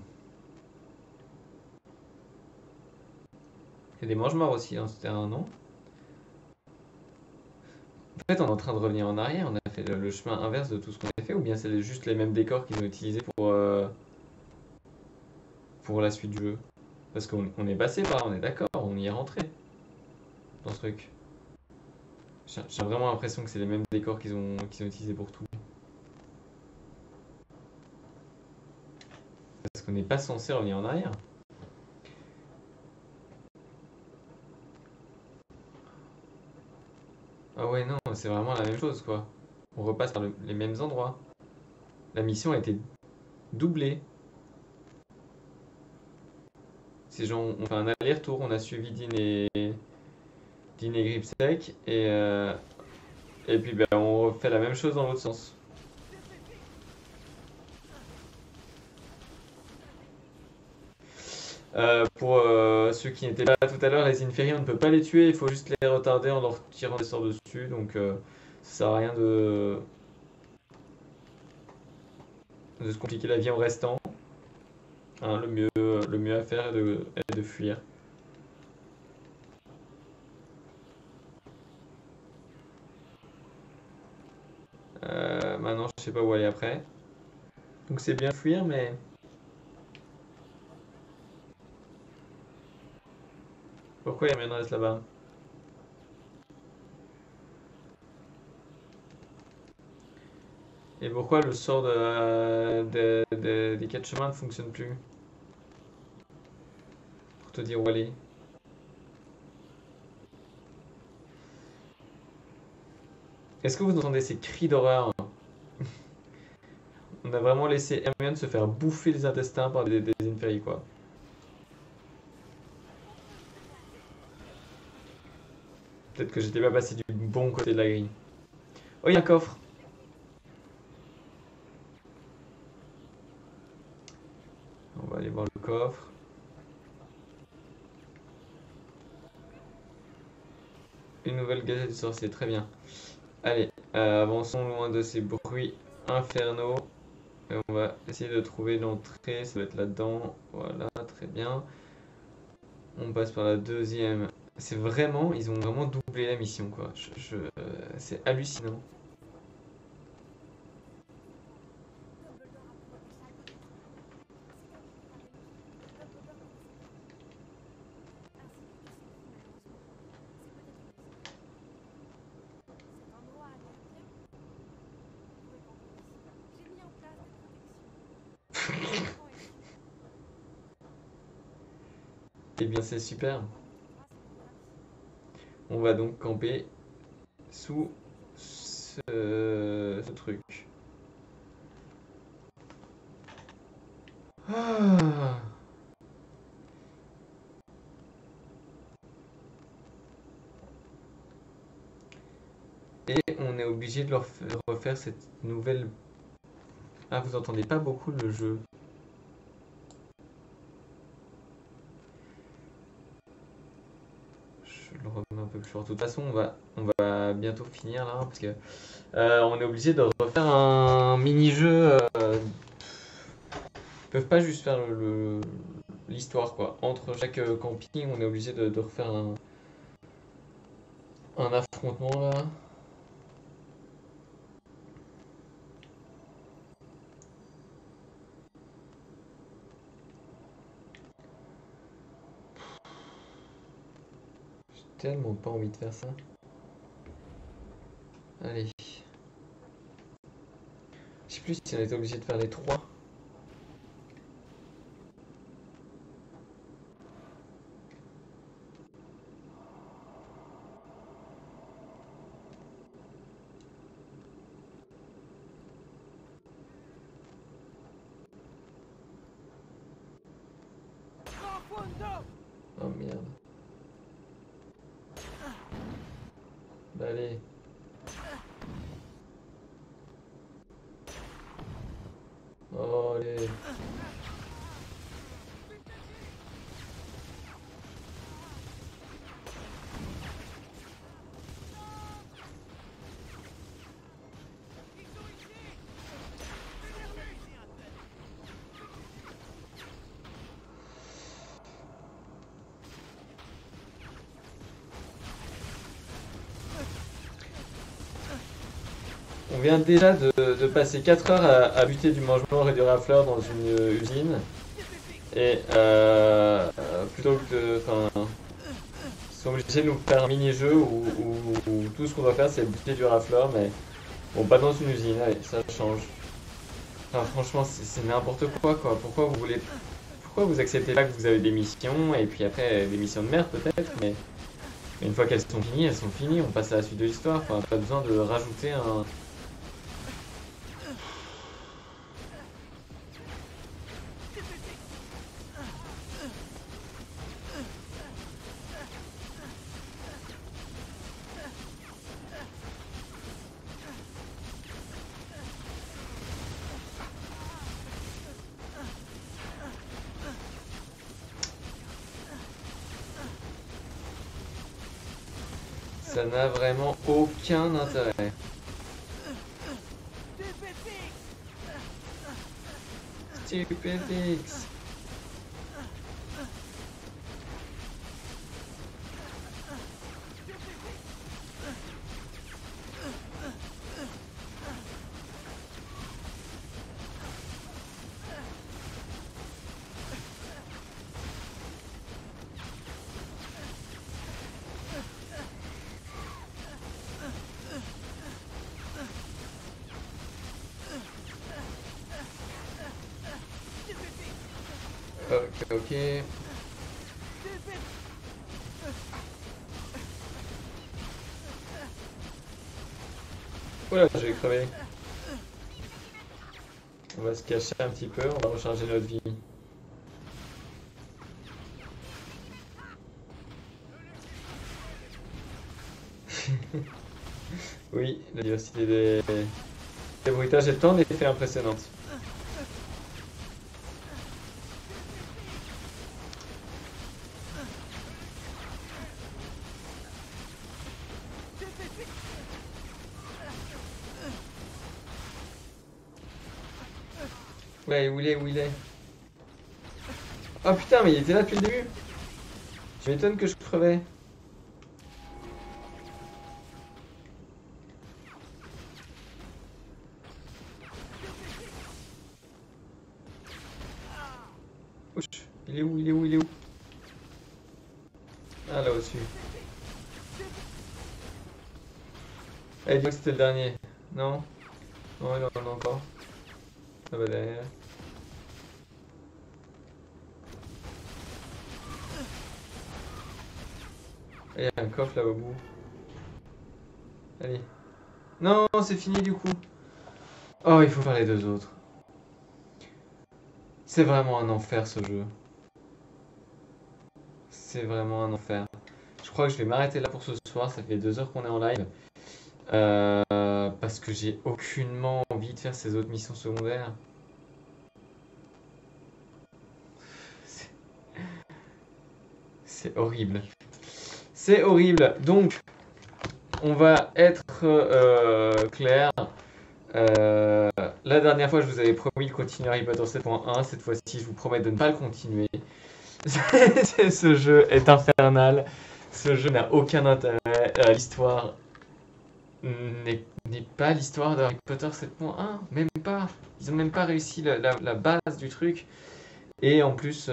Il y a des mange-morts aussi dans ce terrain, non? En fait, on est en train de revenir en arrière. On a fait le chemin inverse de tout ce qu'on a fait, ou bien c'est juste les mêmes décors qu'ils ont utilisés pour la suite du jeu? Parce qu'on est passé par là, on est d'accord, on y est rentré dans ce truc. J'ai vraiment l'impression que c'est les mêmes décors qu'ils ont utilisés pour tout. Parce qu'on n'est pas censé revenir en arrière. Ah ouais, non, c'est vraiment la même chose, quoi. On repasse par les mêmes endroits. La mission a été doublée. Ces gens ont fait un aller-retour, on a suivi Dean et Gripsec, et puis ben, on refait la même chose dans l'autre sens. Pour ceux qui n'étaient pas là tout à l'heure, les Inferi, on ne peut pas les tuer, il faut juste les retarder en leur tirant des sorts dessus, donc ça sert à rien de se compliquer la vie en restant. Hein, le mieux à faire est de fuir. Maintenant, je sais pas où aller après. Donc c'est bien fuir, mais... Pourquoi il y a rien de reste là-bas? Et pourquoi le sort des quatre chemins ne fonctionne plus? Pour te dire où aller. Est-ce que vous entendez ces cris d'horreur? On a vraiment laissé Hermione se faire bouffer les intestins par des Inferi, quoi. Peut-être que j'étais pas passé du bon côté de la grille. Oh, il y a un coffre! On va aller voir le coffre. Une nouvelle gazette du sorcier, très bien. Allez, avançons loin de ces bruits infernaux. Et on va essayer de trouver l'entrée, ça va être là-dedans. Voilà, très bien. On passe par la deuxième. C'est vraiment, ils ont vraiment doublé la mission, quoi. C'est hallucinant. Eh bien, c'est super. On va donc camper sous ce truc. Ah. Et on est obligé de leur refaire cette nouvelle... Ah, vous entendez pas beaucoup le jeu. Je le remets un peu plus fort. De toute façon, on va bientôt finir là, parce que on est obligé de refaire un mini-jeu. Ils peuvent pas juste faire l'histoire, quoi. Entre chaque camping, on est obligé de refaire un affrontement là. J'ai tellement pas envie de faire ça. Allez. Je sais plus si on était obligé de faire les trois. Profondo! Oh merde. Bah allez. Oh allez. Ils sont ici! On vient déjà de passer 4 heures à buter du mange-mort et du rafleur dans une usine. Et plutôt que de... Enfin, ils sont obligés de nous faire un mini-jeu où tout ce qu'on doit faire c'est buter du rafleur, mais bon, pas dans une usine, allez, ça change. Enfin, franchement, c'est n'importe quoi, quoi. Pourquoi vous acceptez pas que vous avez des missions, et puis après des missions de merde peut-être, mais une fois qu'elles sont finies, elles sont finies, on passe à la suite de l'histoire. Enfin, pas besoin de rajouter un... Ça n'a vraiment aucun intérêt. Stupid X. Ok, ok. Oula, j'ai crevé. On va se cacher un petit peu, on va recharger notre vie. Oui, la diversité des bruitages et tant d'effets impressionnantes. Ouais, où il est? Oh putain, mais il était là depuis le début. Je m'étonne que je crevais. Ouch, il est où? Il est où? Ah, là au-dessus. Ah, il dit que c'était le dernier. Non? Non, il en a encore. Ah bah derrière. Il y a un coffre là au bout. Allez. Non, c'est fini du coup. Oh, il faut faire les deux autres. C'est vraiment un enfer ce jeu. C'est vraiment un enfer. Je crois que je vais m'arrêter là pour ce soir. Ça fait 2 heures qu'on est en live. Parce que j'ai aucunement envie de faire ces autres missions secondaires. C'est c'est horrible. C'est horrible. Donc, on va être clair. Euh, la dernière fois, je vous avais promis de continuer Harry Potter 7.1. Cette fois-ci, je vous promets de ne pas le continuer. Ce jeu est infernal. Ce jeu n'a aucun intérêt. L'histoire n'est pas l'histoire de Harry Potter 7.1. Même pas. Ils ont même pas réussi la base du truc. Et en plus,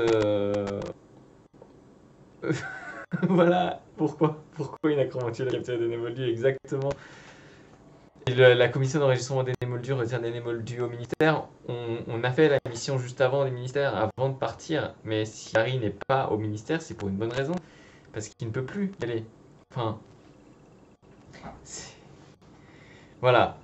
voilà pourquoi une acromantie a capturé des Némoldus exactement. Et la commission d'enregistrement des Némoldus retient des Némoldus au ministère. On a fait la mission juste avant les ministères, avant de partir. Mais si Harry n'est pas au ministère, c'est pour une bonne raison. Parce qu'il ne peut plus y aller. Enfin. Voilà.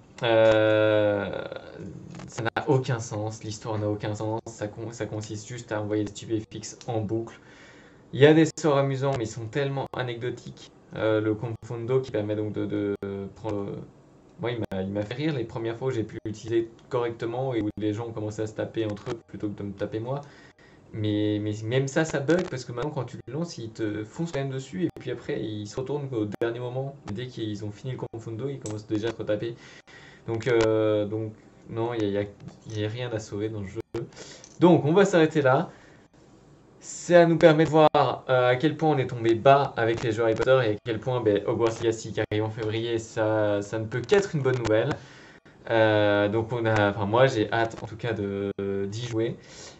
Ça n'a aucun sens. L'histoire n'a aucun sens. Ça consiste juste à envoyer des stupéfixes en boucle. Il y a des sorts amusants, mais ils sont tellement anecdotiques. Le Confondo qui permet donc de prendre. Moi, il m'a fait rire les premières fois où j'ai pu l'utiliser correctement et où les gens ont commencé à se taper entre eux plutôt que de me taper moi. Mais même ça bug parce que maintenant, quand tu le lances, ils te foncent quand même dessus et puis après, ils se retournent au dernier moment. Dès qu'ils ont fini le Confondo, ils commencent déjà à te retaper. Donc non, il y a rien à sauver dans le jeu. Donc, on va s'arrêter là. Ça nous permet de voir à quel point on est tombé bas avec les jeux Harry Potter et à quel point Hogwarts Legacy qui arrive en février, ça ne peut qu'être une bonne nouvelle. Donc moi j'ai hâte en tout cas d'y jouer.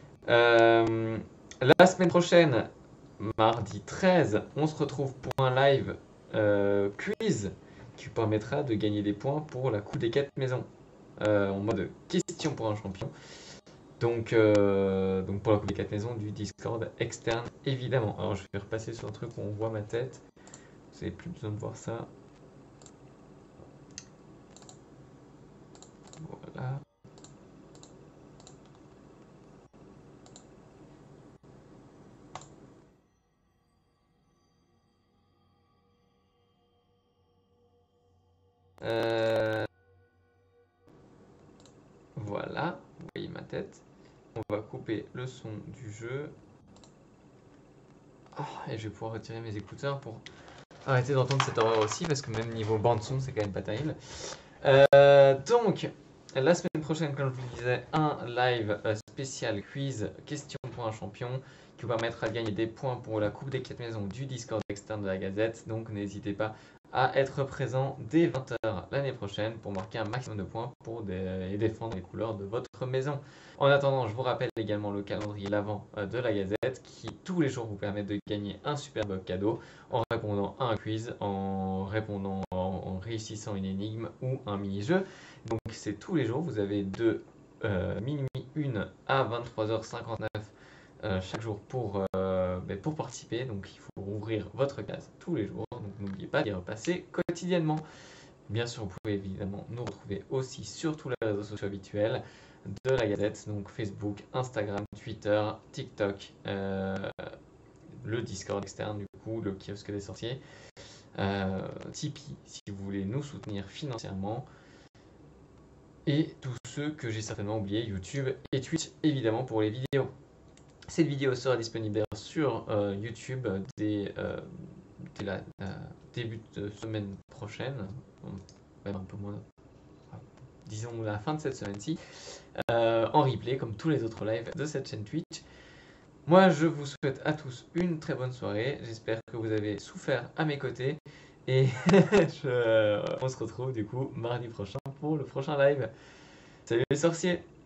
La semaine prochaine, mardi 13, on se retrouve pour un live quiz qui vous permettra de gagner des points pour la Coupe des 4 maisons en mode question pour un champion. Donc pour la Coupe des 4 maisons du Discord externe, évidemment. Alors je vais repasser sur un truc où on voit ma tête. Vous n'avez plus besoin de voir ça. Voilà. Voilà, vous voyez ma tête. On va couper le son du jeu. Oh, et je vais pouvoir retirer mes écouteurs pour arrêter d'entendre cette horreur aussi, parce que même niveau bande son, c'est quand même pas terrible. Donc, la semaine prochaine, comme je vous disais, un live spécial quiz, question pour un champion, qui vous permettra de gagner des points pour la Coupe des 4 maisons du Discord externe de la Gazette. Donc, n'hésitez pas à être présent dès 20h l'année prochaine pour marquer un maximum de points et défendre les couleurs de votre maison. En attendant, je vous rappelle également le calendrier l'avant de la Gazette qui tous les jours vous permet de gagner un superbe cadeau en répondant à un quiz, en réussissant une énigme ou un mini-jeu. Donc c'est tous les jours, vous avez de minuit 1 à 23h59 chaque jour pour participer. Donc il faut ouvrir votre case tous les jours. Donc n'oubliez pas d'y repasser quotidiennement. Bien sûr, vous pouvez évidemment nous retrouver aussi sur tous les réseaux sociaux habituels de la Gazette, donc Facebook, Instagram, Twitter, TikTok, le Discord externe du coup, le kiosque des sorciers, Tipeee si vous voulez nous soutenir financièrement, et tous ceux que j'ai certainement oubliés, YouTube et Twitch évidemment pour les vidéos. Cette vidéo sera disponible sur YouTube dès la début de semaine prochaine, même un peu moins, disons la fin de cette semaine-ci, en replay comme tous les autres lives de cette chaîne Twitch. Moi je vous souhaite à tous une très bonne soirée, j'espère que vous avez souffert à mes côtés et on se retrouve du coup mardi prochain pour le prochain live. Salut les sorciers!